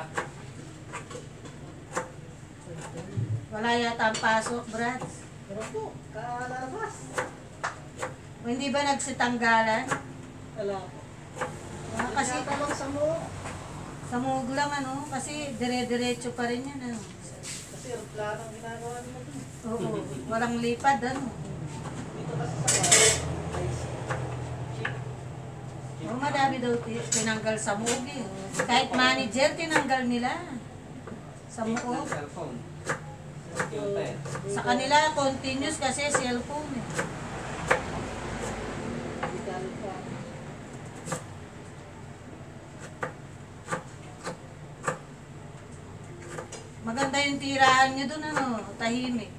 S1: wala yata ang pasok, Brads. Pero po, kalabas. O, hindi ba nagsitanggalan? Wala po. Ah, kasi talong sa mo. Samog lang ano, kasi dire-diretso pa rin yan ano.
S4: Kasi aeroplano ang ginagawa nila dun.
S1: Oo, walang lipad ano.
S4: Dito kasi sa bahay, ay cheap.
S1: Oh, madami daw ti- tinanggal sa Moog eh. Kahit manager, tinanggal nila. Sa Moog.
S2: Cellphone.
S1: Sa kanila, continuous kasi cellphone eh.
S4: Digital pa.
S1: Maganda yung tirahan nyo dun ano, tahimik.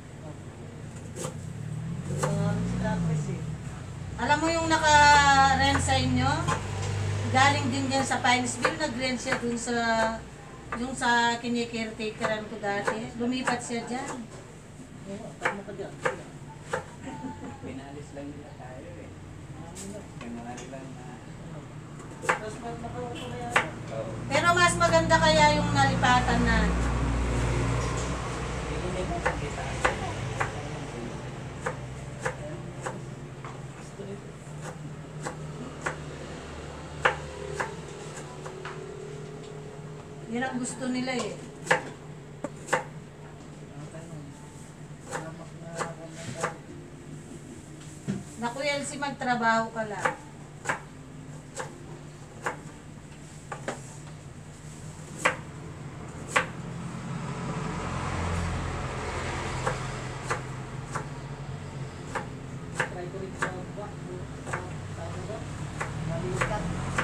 S4: Mga sila press eh.
S1: Alam mo yung naka-rent sa inyo? Galing din dyan sa Pinesville, nag-rent siya dun sa yung sa kinicaretakeran ko dati. Lumipat siya dyan.
S4: Oo, tama ka dyan.
S2: Pinalis lang nila tayo eh. Pinali lang na...
S4: Tapos mag nakaupo na yan.
S2: Oh.
S1: Pero mas maganda kaya yung nalipatan na.
S2: Hindi mo makita.
S1: Yan ang gusto nila eh. Naku, Elsie, magtrabaho ka lang.
S4: Try ko rin sa bak. Sa ano ba? Malikat.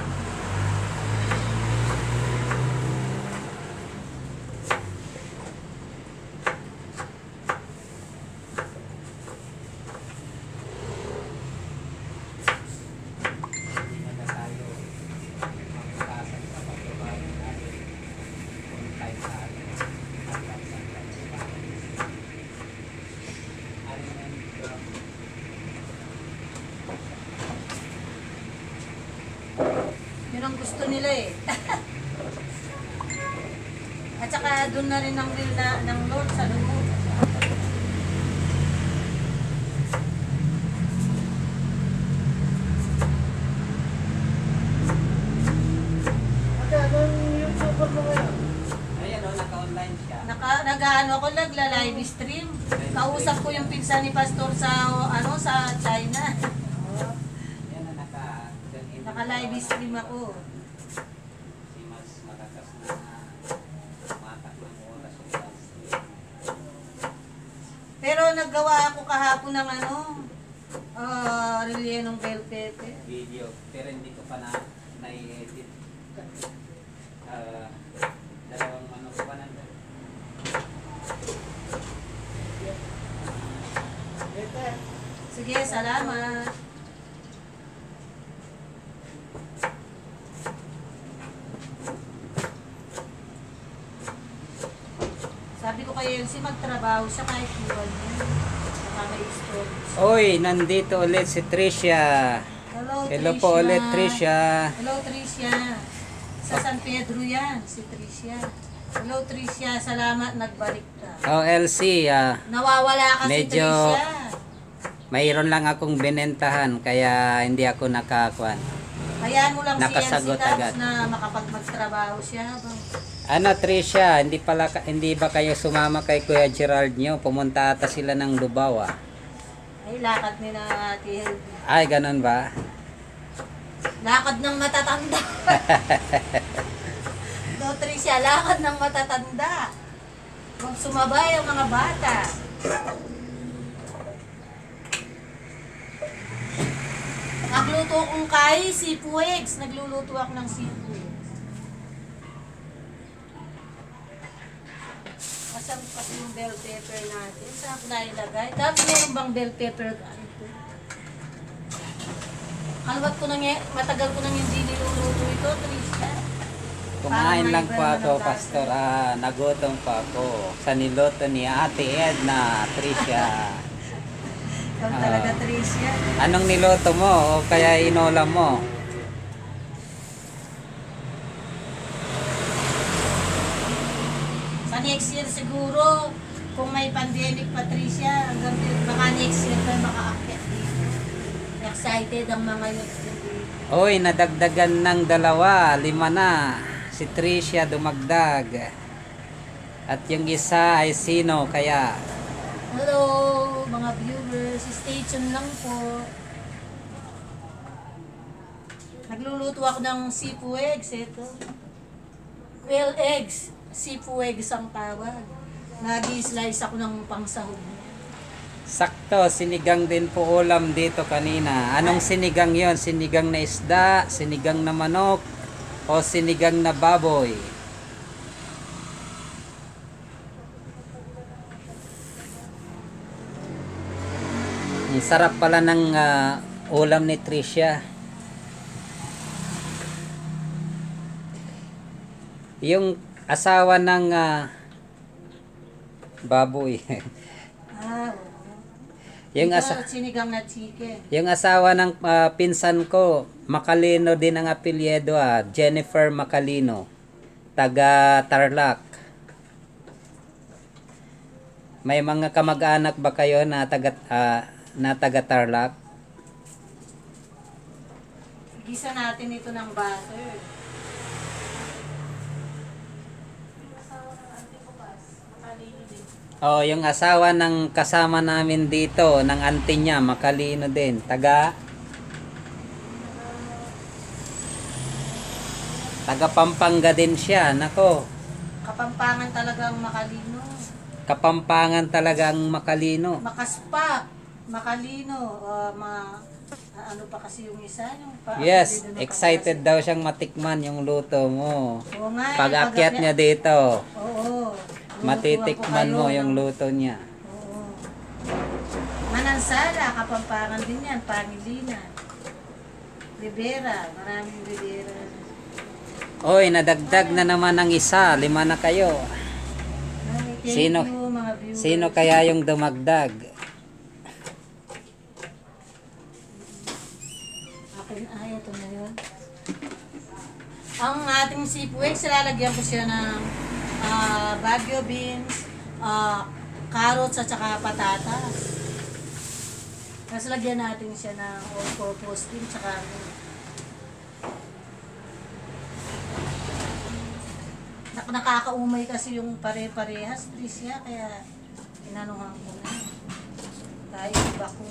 S2: Hindi na tayo magpapasang sa pagbabago natin kung tayo sa atin. At sa ano yan?
S1: Yun ang gusto nila eh. At saka doon na rin ang will na, ng Lord sa loob.
S4: Ate, anong YouTuber mo ngayon?
S2: Ayan o, naka-online siya.
S1: Naka, nag-ano ako, nagla-live stream. Kausap ko yung pinsan ni Pastor sa, ano, sa China.
S2: Yan na naka...
S1: Naka-live stream ako.
S2: Si mas malakas na mata ng oras yung live stream.
S1: Pero naggawa ako kahapon ng ano, uh, relyenong bell pepper.
S2: Video. Pero hindi ko pa na na-edit. Ah, dalawang ano ko pa nandun.
S4: Ete,
S1: Sige, salamat. Sabi ko kay Elsie, magtrabaho siya kahit iwan niya. Saka may storage.
S2: Oy, nandito ulit si Tricia.
S1: Hello,
S2: Hello
S1: Tricia.
S2: po ulit, Tricia.
S1: Hello, Tricia. Sa San Pedro yan, si Tricia. Hello, Tricia. Salamat, nagbalik ka.
S2: Oh, L C, ah,
S1: Nawawala kasi
S2: Medyo-
S1: Tricia.
S2: mayroon lang akong binentahan kaya hindi ako nakakuan.
S1: Hayaan mo lang
S2: Nakasagot
S1: si Elsie
S2: agad.
S1: Tabs na makapag magtrabaho siya. Bang.
S2: Ano, Tricia, hindi pala ka- hindi ba kayo sumama kay Kuya Gerald nyo? Pumunta ata sila ng Lubao, ah.
S1: Ay, lakad ni na Ate Helby.
S2: Ay, ganun ba?
S1: Lakad ng matatanda. Do, Tricia, lakad ng matatanda. Huwag sumabay ang mga bata. Nagluto akong kay sipu eggs. Nagluluto ako ng sipu eggs. Asan kasi yung bell pepper natin? Saan ko na ilagay? Tapos meron bang bell pepper? Ano ito? Kalwat ko nang matagal ko nang hindi niluluto ito, Tricia.
S2: Kumain
S1: Parang
S2: lang
S1: may
S2: po
S1: iba
S2: ako,
S1: naman
S2: Pastor. Ah, nagutom po ako sa niloto ni Ate Edna, Tricia.
S1: Ikaw talaga, Tricia.
S2: Anong niloto mo o kaya inola mo?
S1: Sa next year siguro, kung may pandemic, Patricia, hanggang baka next year pa makaakyat dito. Excited ang mga youth dito.
S2: Oy, nadagdagan ng dalawa, lima na. Si Tricia dumagdag. At yung isa ay sino kaya?
S1: Hello mga viewers, stay tuned lang po. Nagluluto ako ng sipu eggs, ito. Quail eggs, sipu eggs ang tawag. Nag-slice ako ng pangsahog.
S2: Sakto, sinigang din po ulam dito kanina. Anong sinigang yon? Sinigang na isda, sinigang na manok, o sinigang na baboy? Ang sarap pala ng ah, ulam ni Tricia. Yung asawa ng ah, baboy.
S1: Ah,
S2: yung
S1: ito,
S2: asa
S1: sinigang na chicken.
S2: yung asawa ng ah, pinsan ko, Macalino din ang apelyido, ah, Jennifer Macalino, taga Tarlac. May mga kamag-anak ba kayo na taga ah, na taga Tarlac?
S1: Gisa natin ito ng butter.
S2: Oh, yung asawa ng kasama namin dito, ng auntie niya, Macalino din, taga taga Pampanga din siya. Nako,
S1: Kapampangan talagang makalino.
S2: Kapampangan talagang Macalino.
S1: Makaspa, makalino, uh, ma, ah, ano pa kasi yung isa? Yung pa,
S2: Yes,
S1: apelyido ng
S2: excited daw siyang matikman yung luto mo.
S1: pangkasi. Oo nga, eh,
S2: Pag-akyat niya dito,
S1: Oo.
S2: matitikman mo
S1: Lutuan ko kayo
S2: yung
S1: ng-
S2: luto niya.
S1: Oo. Manansala, Kapampangan din yan, Pangilinan. Rivera, maraming Rivera.
S2: Oy, nadagdag na naman ang isa, lima na kayo.
S1: Ay, thank
S2: Sino-
S1: you, mga viewers.
S2: Sino kaya yung dumagdag?
S1: Akin, ay, ito na yun. Ang ating seafood, lalagyan ko siya ng ah, Baguio beans, ah, carrots at saka patatas. Tapos lagyan natin siya ng all-purpose din, tsaka nak nakakaumay kasi yung pare-parehas, Tricia, kaya inanuhan ko na. Kahit iba ko.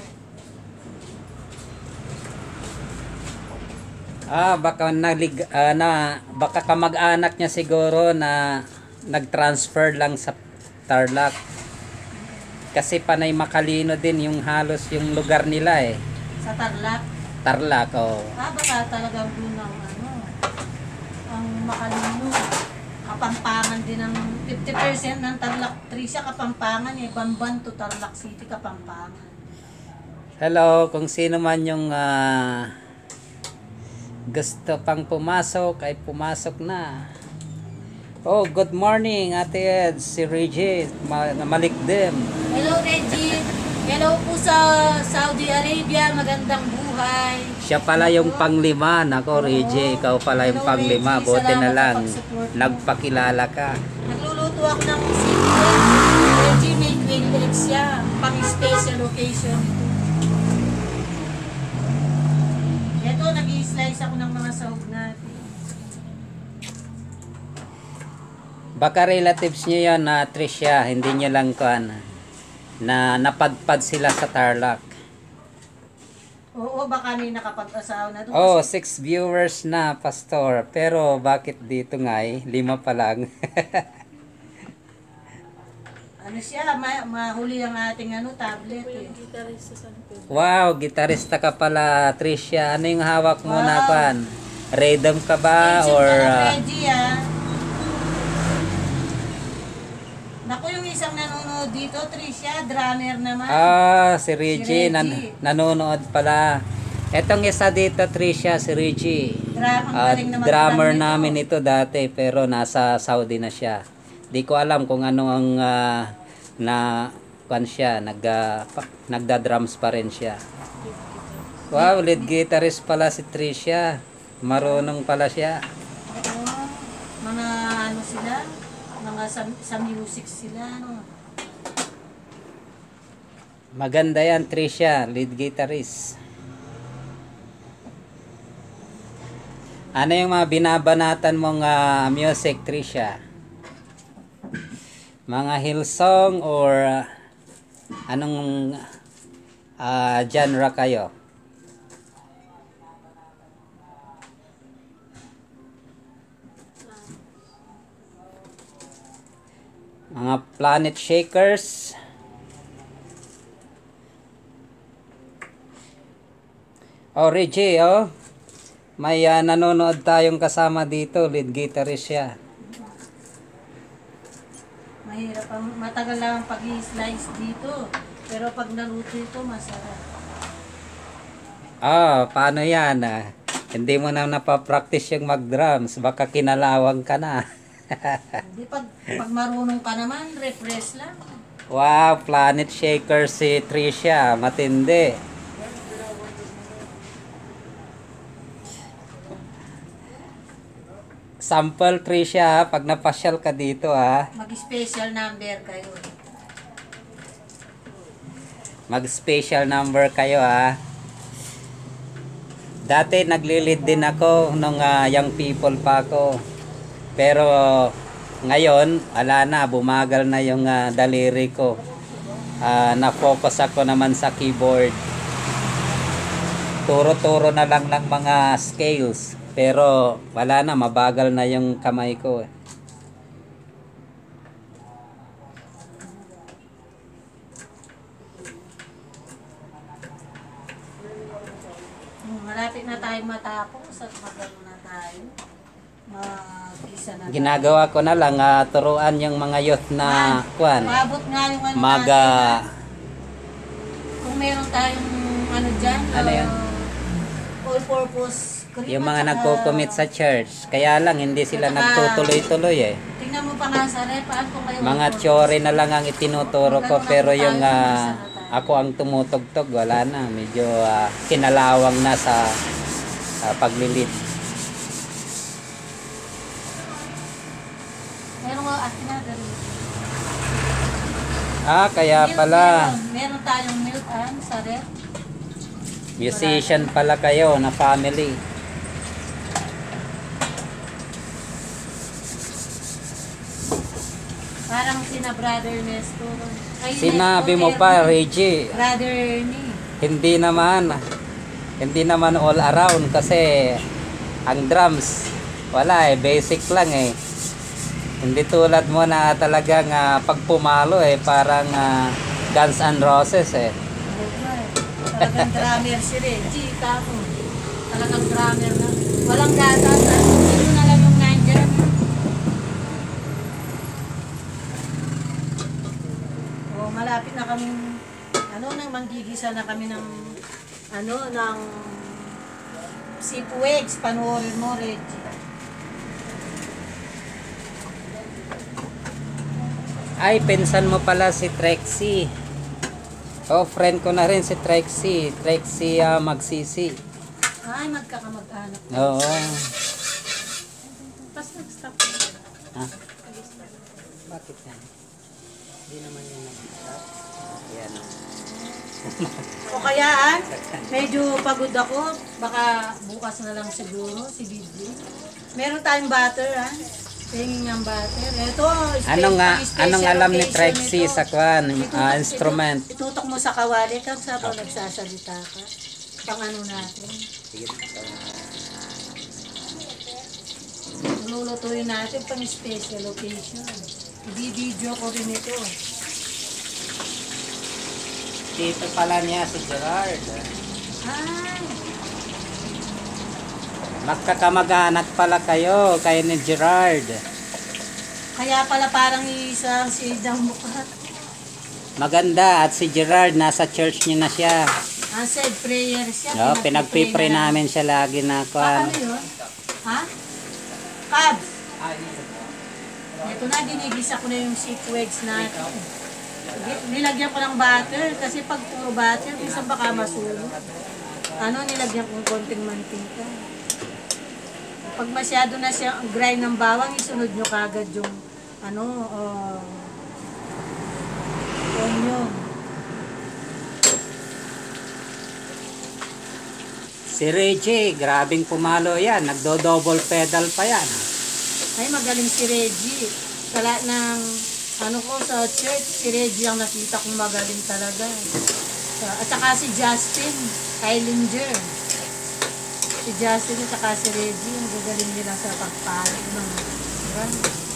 S2: Ah, baka nalig ah, na baka kamag-anak niya siguro na nag-transfer lang sa Tarlac. Kasi panay Macalino din yung halos yung lugar nila eh.
S1: Sa Tarlac.
S2: Tarlac, oh.
S1: Ah, baka talagang doon ang ano, ang makalino. Kapampangan din ng fifty percent ng Tarlac. Tricia, Kapampangan eh. Bamban to Tarlac City, Kapampangan.
S2: Hello, kung sino man yung ah, gusto pang pumasok ay pumasok na. Oh, good morning, Ate Ed, si Reggie, ma- malikdim.
S1: Hello, Reggie. Hello po sa Saudi Arabia. Magandang buhay.
S2: Siya pala yung panglima. Nako, Reggie, ikaw pala yung
S1: Hello,
S2: panglima.
S1: Reggie.
S2: Buti na
S1: Salamat
S2: lang,
S1: sa pag-support mo.
S2: nagpakilala ka.
S1: Nagluluto ako ng seafood. Reggie, may quail eggs siya. Pang special occasion ito. Ito, nag-i-slice ako ng mga sahog natin.
S2: Baka relatives niya yan na Tricia, hindi niya lang kuan na napadpad sila sa Tarlac.
S1: Oo, baka may nakapag-asawa na doon.
S2: Oh, six viewers na, Pastor. Pero bakit dito nga eh? Lima pa lang.
S1: Ano siya, ma- mahuli ang ating ano, tablet eh.
S2: Wow, gitarista ka pala, Tricia. Ano yung hawak mo na
S1: Wow.
S2: kuan? Rhythm ka ba?
S1: Attention
S2: Or
S1: ka na,
S2: ah,
S1: Reggie, ah. Naku, yung isang nanonood dito, Tricia, drummer naman.
S2: ah, si Reggie,
S1: Si Reggie.
S2: nan- nanonood pala. Etong isa dito, Tricia, si Reggie.
S1: Dra- ang
S2: Ah,
S1: galing na mag-drum
S2: drummer
S1: nito.
S2: namin ito dati, pero nasa Saudi na siya. Di ko alam kung ano ang ah, na kan siya, nag ah, pa- nagda-drums pa rin siya. Wow, lead guitarist pala si Tricia. Marunong pala siya.
S1: Oo, mga ano sila, mga sa, sa music sila, ano.
S2: Maganda yan, Tricia, lead guitarist. Ano yung mga binabanatan mong ah, music, Trisha? Mga Hillsong or ah, anong ah, genre kayo? Mga Planet Shakers. Oh, Reggie, oh. May ah, nanonood tayong kasama dito, lead guitarist siya.
S1: Mahirap ang matagal lang ang pag-i-slice dito. Pero pag naluto ito, masarap.
S2: Ah, paano yan? Ah? Hindi mo na napapractice yung mag-drums, baka kinalawang ka na.
S1: Hindi, pag, pag marunong ka naman, refresh lang.
S2: Wow, Planet Shaker si Trisha, matindi. Sample, Trisha, ha, pag napasyal ka dito, ha.
S1: Mag-special number kayo.
S2: Mag-special number kayo, ha. Dati naglilid din ako nung ah, young people pa ako. Pero ngayon, wala na, bumagal na yung ah, daliri ko. Ah, na-focus ako naman sa keyboard. Turo-turo na lang ng mga scales. Pero wala na, mabagal na yung kamay ko. eh.
S1: Hmm, malapit na tayo matapos at magano na tayo. Mag-isa na tayo.
S2: Ginagawa ko na lang, ah, turuan yung mga youth na kwan.
S1: Maabot nga yung ano
S2: Mag,
S1: natin,
S2: ah,
S1: ha? Kung meron tayong ano dyan,
S2: Ano
S1: ah,
S2: yan?
S1: all-purpose cream
S2: yung
S1: at
S2: mga
S1: saka-
S2: nagko-commit sa church. Kaya lang, hindi sila
S1: At saka-
S2: nagtutuloy-tuloy eh.
S1: Tingnan mo pa nga sa rep, ah, kung kayo
S2: Mga
S1: all-purpose.
S2: theory na lang ang itinuturo ko, pero yung ah, ako ang tumutugtog, wala na. Medyo ah, kinalawang na sa ah, paglilit.
S1: Meron nga akin na ganun.
S2: Ah, kaya
S1: Milk
S2: pala,
S1: Meron, meron tayong milk an sa rep.
S2: musician pala kayo na family.
S1: Parang sina Brother Nestor. Ay,
S2: Sinabi
S1: Nestor
S2: mo pa,
S1: Ernie.
S2: Reggie,
S1: Brother Ernie.
S2: hindi naman, hindi naman all around kasi ang drums, wala eh, basic lang eh. Hindi tulad mo na talagang ah, pag pumalo eh, parang ah, Guns N' Roses eh.
S1: Talagang drummer si Reggie, tamo. Talagang drummer na. Walang gatas, ha? Ito na lang yung nandyan. O, malapit na kami, ano, nang manggigisa na kami ng, ano, ng sipwigs. Panoorin mo, Reggie.
S2: Ay, pinsan mo pala si Trexie. Oh, friend ko na rin si Trexie. Trexie ah, Magsisi.
S1: Ay, magkakamag-anak.
S2: Oo.
S3: Tapos nag-stop.
S2: Ha? Bakit yan? Hindi naman yung nag-stop. Yan.
S1: O kayaan, medyo pagod ako. Baka bukas na lang siguro si B J. Meron tayong butter, ha? Tingin ang butter. Ito,
S2: Anong nga,
S1: special
S2: anong alam ni
S1: occasion
S2: Trexie
S1: ito.
S2: sa kwan,
S1: Itutok-
S2: ah, instrument?
S1: itutok- Itutok mo sa kawali kang sabang nagsasalita ka. Pang ano natin. Lulutuin natin pang special occasion. I-video ko rin ito.
S2: Dito pala niya si Gerard.
S1: Ay,
S2: Magkakamag-anak pala kayo kay ni Gerard.
S1: kaya pala parang isang si Dambukat.
S2: Maganda at si Gerard nasa church niya na siya.
S1: Answered prayer siya.
S2: No,
S1: pinagpipray
S2: pinagpipray
S1: na
S2: namin siya lagi na
S1: Ah,
S2: kwan.
S1: ano yun? Ha? Cabs! Ito na, ginigisa ko na yung sipwigs natin. Gi- Nilagyan ko ng butter kasi pag puro butter, minsan baka masulo. Ano, nilagyan ko ng konting mantika. Pag masyado na siya grind ng bawang, isunod nyo kagad yung ano, uh, onion.
S2: Si Reggie, grabing pumalo yan. Nagdo-double pedal pa yan.
S1: Ay, magaling si Reggie. Sa lahat ng, ano ko, sa church, si Reggie ang nakita kong magaling talaga. Sa- At saka si Justin, Kylinger. Si Justin at saka si Reggie, ang gagaling nila sa pagpalo ng run.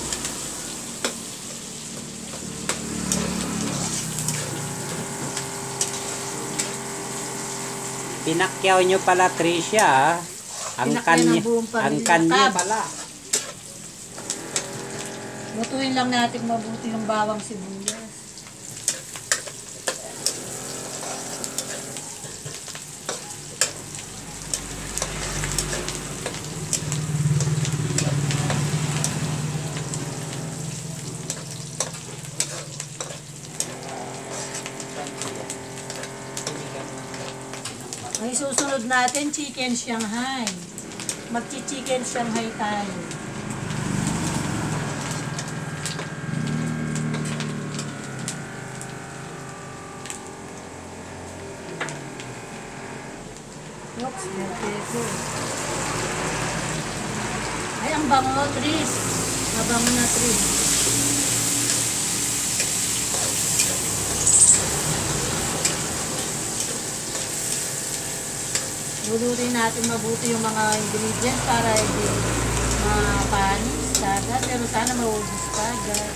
S2: Pinakyaw nyo pala, Tricia. ah. Ang
S1: Pinakyaw
S2: kanya,
S1: ng buong pamilya.
S2: ang kanya
S1: Kab.
S2: pala.
S1: Lutuin lang natin mabuti yung bawang sibuyas. Ay, susunod natin, chicken Shanghai. Magchi-chicken Shanghai tayo. Oops, perfecto. Ay, ang bango, Tris. Mabango na, Tris. Lulutin natin mabuti yung mga ingredients para hindi mapanis agad. Pero sana maubos ka agad.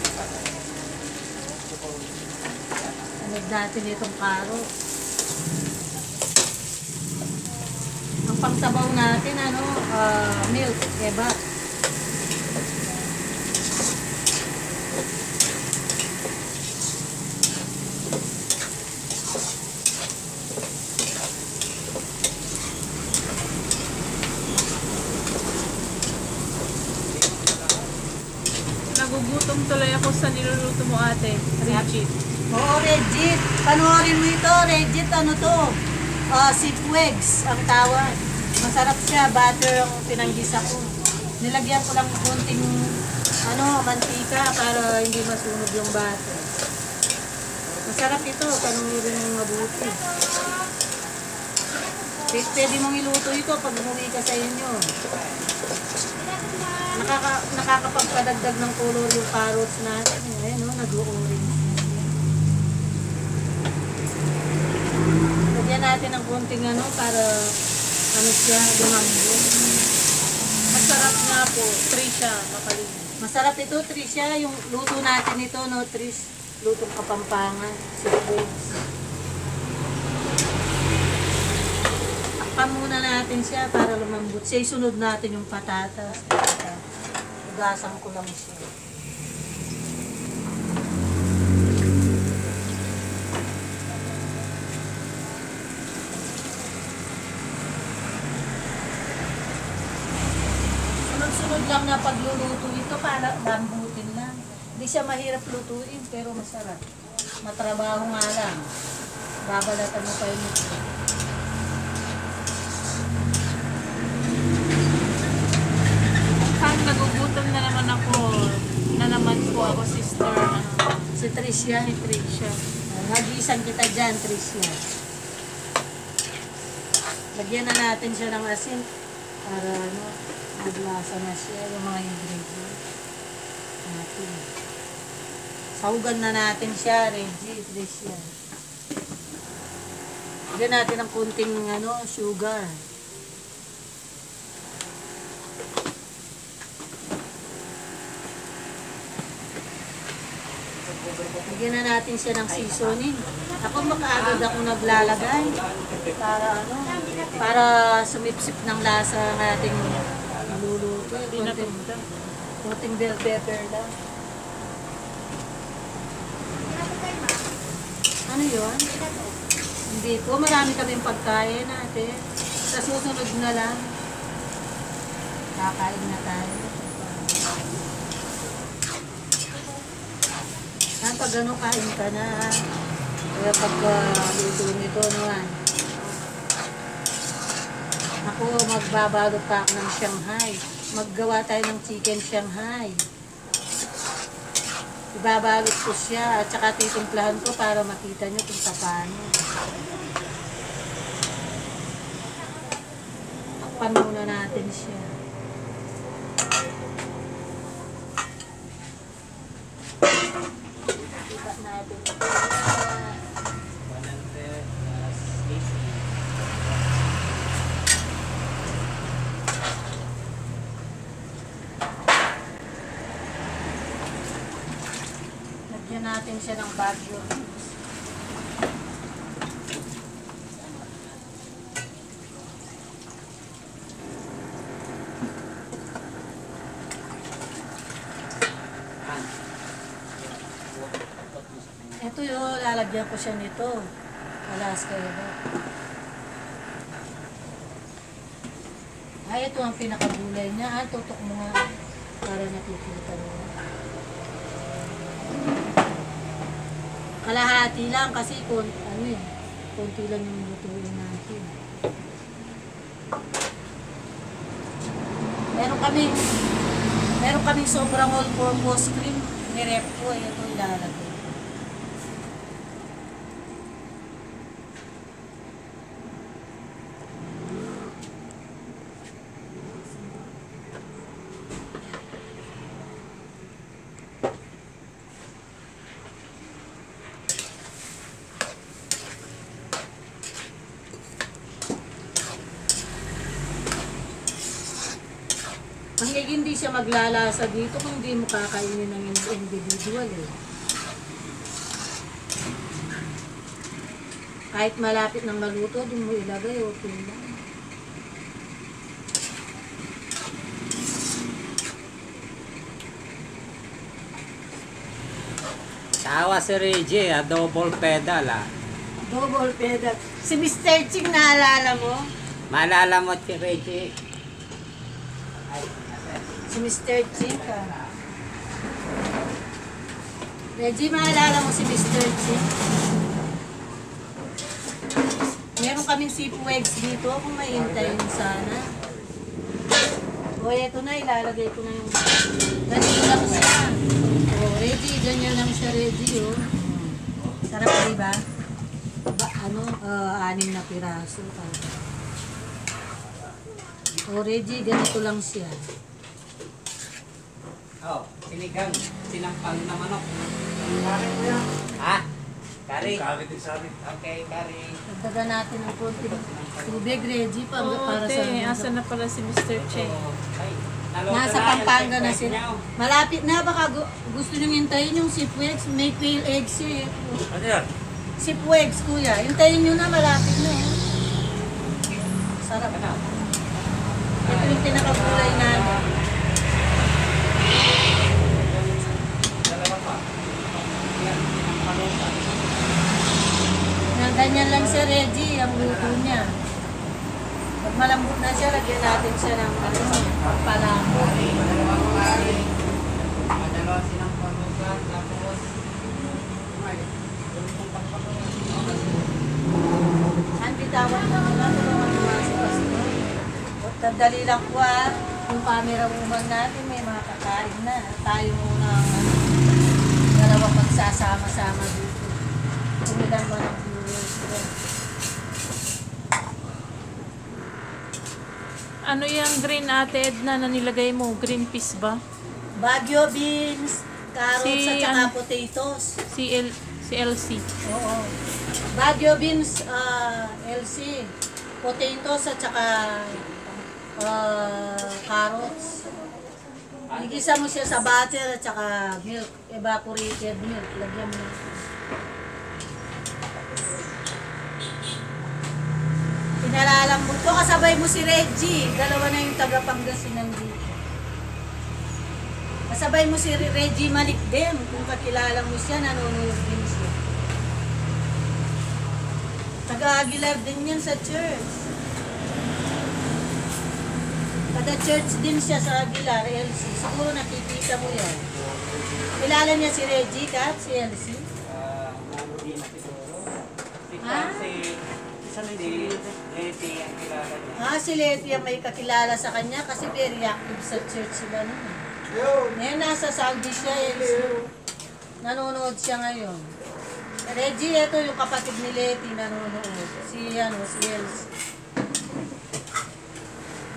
S1: Sunod natin itong carrot. Ang pangsabaw natin, ano, ah, milk, diba?
S3: Nagugutom tuloy ako sa niluluto mo, ate. Reggie.
S1: Oo, Regit. Panoorin mo ito, Regit. Ano to? Uh, sipwegs ang tawag. Masarap siya. Butter ang pinanggisa ko. Nilagyan ko lang konting ano, mantika para hindi masunog yung butter. Masarap ito. Panoorin mo mabuti. P- Pwede mong iluto ito pag umuwi ka sa inyo. Nakaka, nakakapagpadagdag ng color yung carrots natin. Ayan, no, nag-orange na siya. Lagyan natin ng konting ano para ano siya, lumambot.
S3: Masarap nga po. Trisha, makalim.
S1: Masarap ito, Tricia. Yung luto natin ito, no, Tris. Lutong Kapampangan. Sipwegs. Takpan muna natin siya para lumambot siya. Isunod natin yung patatas. Ugasan ko lang siya. Sunod-sunod lang na pagluluto ito para lambutin lang. Hindi siya mahirap lutuin pero masarap. Matrabaho nga lang. Babalatan mo pa yun.
S3: Pag nagugutom na naman ako, na naman po ako, sister. Ano,
S1: Si Tricia.
S3: si Trisha.
S1: Nagisan kita dyan, Tricia. Lagyan na natin siya ng asin para ano, maglasa na siya yung mga ingredients natin. Sahugan na natin siya, Reggie, Tricia. Lagyan natin ng kunting ano, sugar. Lagyan na natin siya ng seasoning. Ako makaagad ako naglalagay para ano, para sumipsip ng lasa ng ating niluluto. Kunting, kunting bell pepper lang. Ano yun? Hindi po, marami kaming pagkain natin. Sa susunod na lang, kakain na tayo. Ah, pag ano, kain ka na. Kaya pag uh, luto nito, naman. Ako, magbabalot pa ako ng Shanghai. Maggawa tayo ng chicken Shanghai. Ibabalot ko siya at saka titimplahan ko para makita nyo kung paano. Takpan muna natin siya. Iba natin.
S2: one hundred plus eighty.
S1: Lagyan natin siya ng bagyo. Ito yung lalagyan ko siya nito. Alaska yun. Ay, ito ang pinakagulay niya. Ah, tutok mo nga para nakikita mo. Kalahati lang kasi kung ano eh, konti lang yung lutuin natin. Meron kaming meron kaming sobrang all-purpose cream ni rep ko. Eh, ito ilalagay. Hanggang hindi siya maglalasa dito kung hindi mo kakainin ng individual eh. Kahit malapit ng maluto, doon mo ilagay, okay lang.
S2: Tawa si Reggie, ah, double pedal ah.
S1: Double pedal. Si mister Ching, naalala mo?
S2: Maalala mo si Reggie?
S1: Si mister Ching ka. Reggie, maalala mo si mister Ching? Meron kaming seafood dito kung may hintayin sana. O, eto na, ilalagay ko na yung... Ganito lang siya. O, Reggie, ganyan lang siya, Reggie, oh. Sarap, diba? Ba, ano, uh, anim na piraso. O, Reggie, ganito lang siya.
S2: Oh, sinigang, sinampal na manok.
S4: Kari mo yan.
S2: Ha? Kari?
S4: Kari din sa amin.
S2: Okay, kari.
S1: Dagdagan natin ng konti tubig, Reggie, pa,
S3: Oo,
S1: para
S3: te,
S1: sa...
S3: asa na pala si mister Che?
S2: Ay, naloto
S1: Nasa
S2: na,
S1: Pampanga
S2: yung
S1: na
S2: checkpoint
S1: sila.
S2: niyo.
S1: Malapit na, baka gu- gusto nyo hintayin yung sipwegs. May pale eggs eh.
S4: Ano yan?
S1: Sipwegs, kuya. Hintayin nyo na, malapit na. Eh. Sarap.
S2: Ano?
S1: Ito yung pinakagulay namin.
S2: Dalawa pa. Yan, sinampalutan.
S1: Na ganyan lang siya, Reggie, ang luto niya. Pag malambot na siya, lagyan natin siya ng ano, palamo.
S2: Dalawa ko kari. Dalawa sinampalutan. Tapos, ay, yung pampalutan.
S1: Ang bitawan na mula, tulungan mo nga si Pastor. Tandali lang po ah, yung camera woman natin may mga kakain na. Tayo muna ang ano, dalawa magsasama-sama dito. Kumilang ba ng viewers ko?
S3: Ano yung green ate Edna na nilagay mo? Green peas ba?
S1: Baguio beans, carrots
S3: Si,
S1: at saka
S3: ano?
S1: potatoes.
S3: Si L, si L C.
S1: Oo. Baguio beans, ah, L C. Potatoes at saka ah, carrots. Igisa mo siya sa butter at saka milk, evaporated milk. Lagyan mo. Pinalalambot ko, kasabay mo si Reggie. Dalawa na yung taga Pangasinan dito. Kasabay mo si Reggie Malikdem. Kung kakilala mo siya, nanonood din siya. Taga Aguilar din yan sa church. Taga church din siya sa Aguilar, L C. Siguro nakikita mo yan. Kilala niya si Reggie, Kat, si L C?
S2: Ah, hindi na siguro. Si
S1: Ah?
S2: si
S4: Isa na
S2: si Leti ang kilala niya.
S1: Ah, si Letty ang may kakilala sa kanya kasi very active sa church sila nun. Ngayon nasa Saudi siya, L C. Nanonood siya ngayon. Reggie, ito yung kapatid ni Letty nanonood. Si, ano, si L C.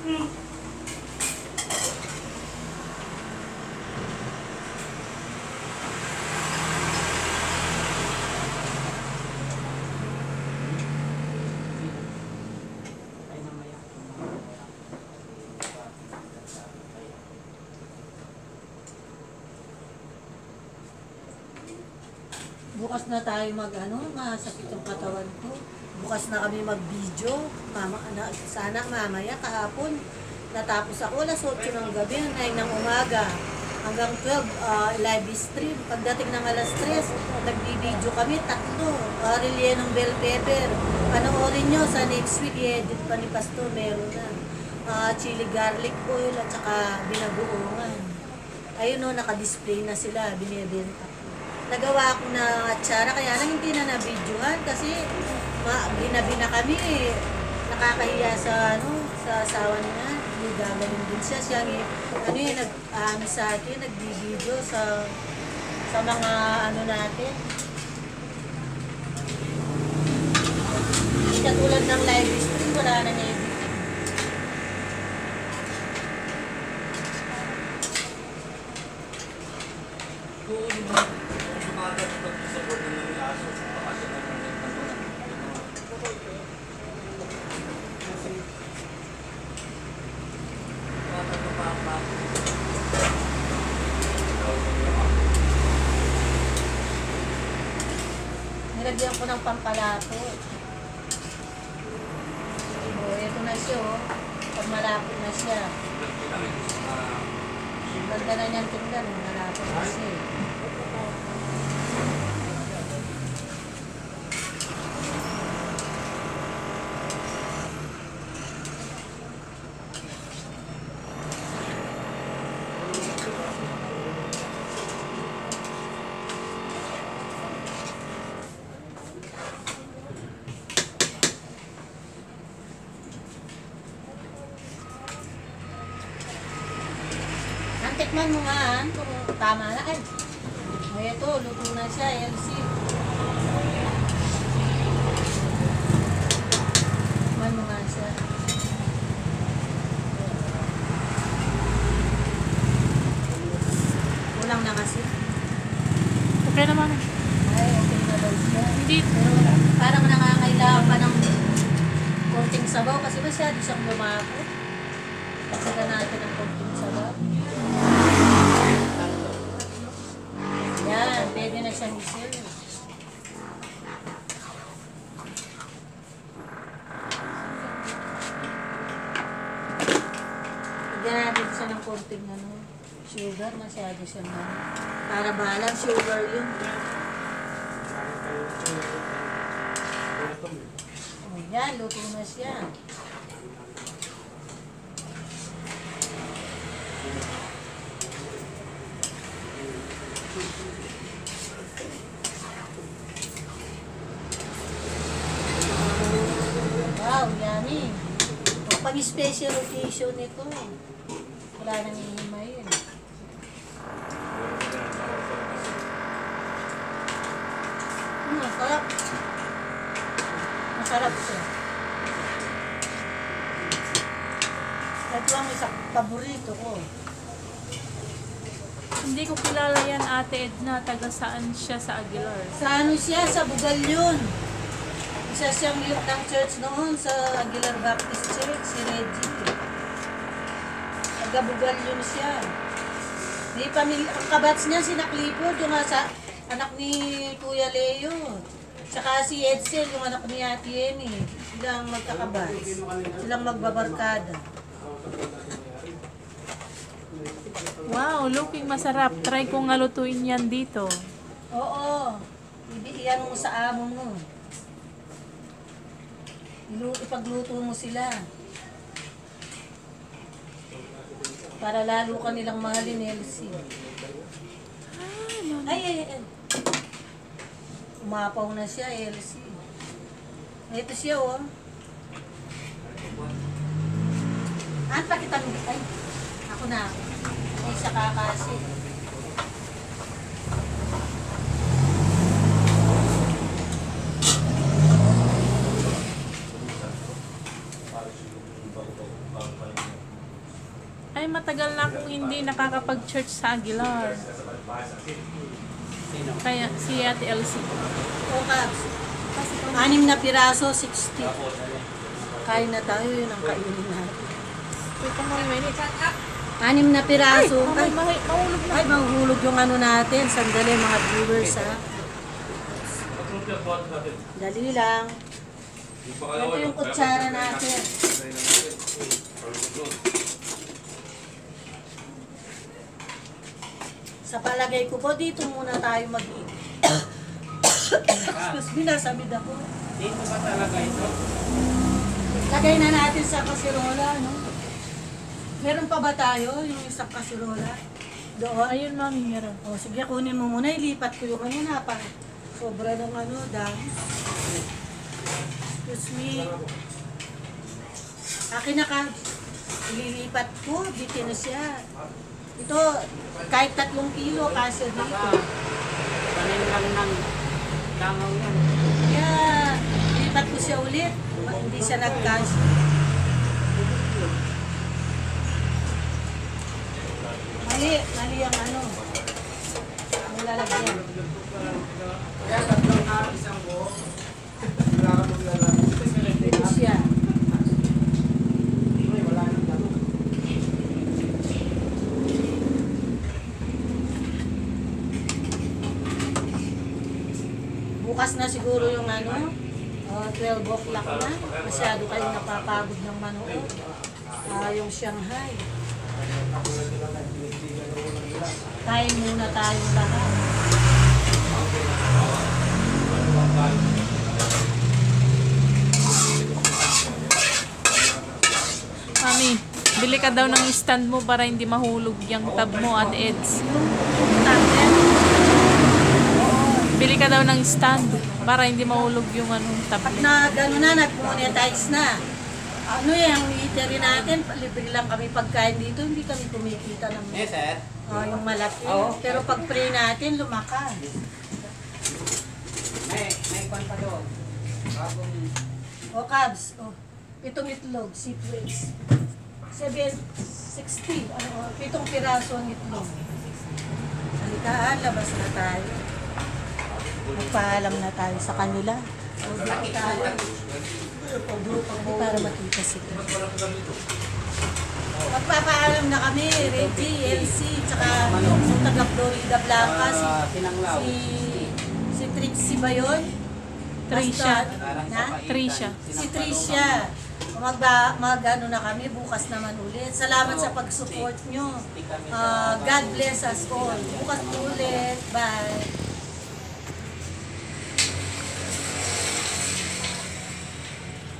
S1: Bukas na tayo mag ano, masakit yung katawan ko. Bukas na kami mag-video. Mama, na, sana mamaya kahapon. Natapos ako alas otso ng gabi, nine ng umaga. Hanggang twelve, uh, live stream. Pagdating ng alas tres, nagbi-video kami, tatlo. Uh, Relay ng bell pepper. Panoorin nyo sa next week, i-edit pa ni Pastor, meron na. Uh, chili garlic oil at saka binagoongan. Ayun o, naka-display na sila, binibenta. Nagawa ko na atsara, kaya lang hindi na na-videohan kasi ma ginabi na kami. Nakakahiya sa ano, sa asawa niya. Hindi gagaling din siya. Siya ano yun, nag-ano sa akin, nag-video sa sa mga ano natin. Hindi katulad ng live stream, wala na niya editing. Nilagyan ko ng pampalapot. O, ito na siya, oh. Pag malapot na siya. Ganda na niyang tingnan, malapot na siya. Tikman mo nga, kung tama na. Ay, ay ito, luto na siya, L C. Tikman mo nga siya. Kulang na kasi.
S3: Okay naman.
S1: Ay, okay na daw siya.
S3: Hindi.
S1: Pero parang nakakailangan pa ng konting sabaw kasi masyado siyang lumapot. Pagsaga natin ng konting sabaw. Yan, pwede na siyang isil. Lagyan natin siya ng konting ano, sugar, masyado siyang ano. Para balang sugar yun. O yan, luto na siya. Wow, yummy. O, pag special occasion nito, wala nang ihimayin. Hmm, masarap. Masarap siya. Ito ang isang paborito ko.
S3: Hindi ko kilala yan, Ate Edna. Taga saan siya sa Aguilar?
S1: Sa ano siya? Sa Bugal yun. Isa siyang youth ng church noon sa Aguilar Baptist Church, si Reggie. Taga Bugal yun siya. May pamilya, ang kabats niya, si Naklipod, yung asa, anak ni Kuya Leo. Tsaka si Edsel, yung anak ni Ate Emi. Silang magkakabats. Silang magbabarkada.
S3: Wow, looking masarap. Try ko nga lutuin yan dito.
S1: Oo. Iyan mo sa amo mo. Ilu- Ipagluto mo sila. Para lalo ka nilang mahalin, Elsie. Ay, ay, ay. Umapaw na siya, Elsie. Ito siya, oh. Ah, pakita mo. Ay, ako na. Ay, siya kakasi.
S5: Para sa yung bago-bago bago pa lang.
S3: matagal na akong hindi nakakapag-church sa Aguilar. Kaya si Ate Elsie.
S1: O Kabs, anim na piraso, sixty. Kain na tayo, yun ang kainin natin.
S3: Wait, ang mga minute.
S1: Anim na piraso.
S3: Ay,
S1: Ay,
S3: mahi, mahulog na.
S1: ay, mahulog yung ano natin. Sandali mga viewers ha. Dali lang. Ito yung kutsara natin. Sa palagay ko po, dito muna tayo mag-eat. Excuse me, nasamid ako.
S2: Dito ba talaga ito?
S1: Lagay na natin sa kasirola, no? Meron pa ba tayo yung isang kasirola? Doon?
S3: Ayun, mami, meron.
S1: O, sige, kunin mo muna. Ilipat ko yung ano na pa. Sobra ng ano, dami. Excuse me. Akin na ka. Ililipat ko. Bitin na siya. Ito, kahit tatlong kilo kasi dito.
S2: Kanin lang ng langaw yan.
S1: Kaya, ilipat ko siya ulit. Ma- Hindi siya nag-cash. Mali, mali ang ano. Ang lalagyan. Dito siya. Bukas na siguro yung ano, uh, twelve o'clock na. Masyado kayong napapagod ng manood. Ah, yung Shanghai. Kain muna tayong lahat.
S3: Mami, bili ka daw ng stand mo para hindi mahulog yung tab mo at Eds.
S1: Yung tablet.
S3: Bili ka daw ng stand para hindi mahulog yung anong
S1: Pag
S3: tablet.
S1: na gano'n na, nag-monetize na. Ano yung eatery natin, libre lang kami pagkain dito, hindi kami kumikita ng
S2: Yes, sir.
S1: ah, yung malaki.
S2: Oo.
S1: Pero pag pray natin, lumakas.
S2: May, may kwan pa doon. Bagong...
S1: O Cabs, o, itong itlog, seaweeds. seven sixty, ano, pitong piraso ang itlog. Halika, labas na tayo. Magpaalam na tayo sa kanila. O, dito tayo. Hindi para makita sila. Magpapaalam na kami, Reggie, Elsie, tsaka yung taga Florida Blanca, si,
S2: Ah, Sinanglaw.
S1: si, si Trixie ba yun?
S3: Trisha.
S1: Basta, na?
S3: Trisha.
S1: Si Tricia. Magba, mag ano na kami, bukas naman ulit. Salamat sa pag-support nyo. Ah, God bless us all. Bukas ulit. Bye.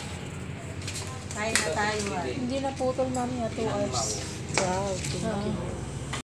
S1: Kain na tayo. ah.
S3: Hindi na putol, mami, two hours.
S1: Wow.
S3: Ah.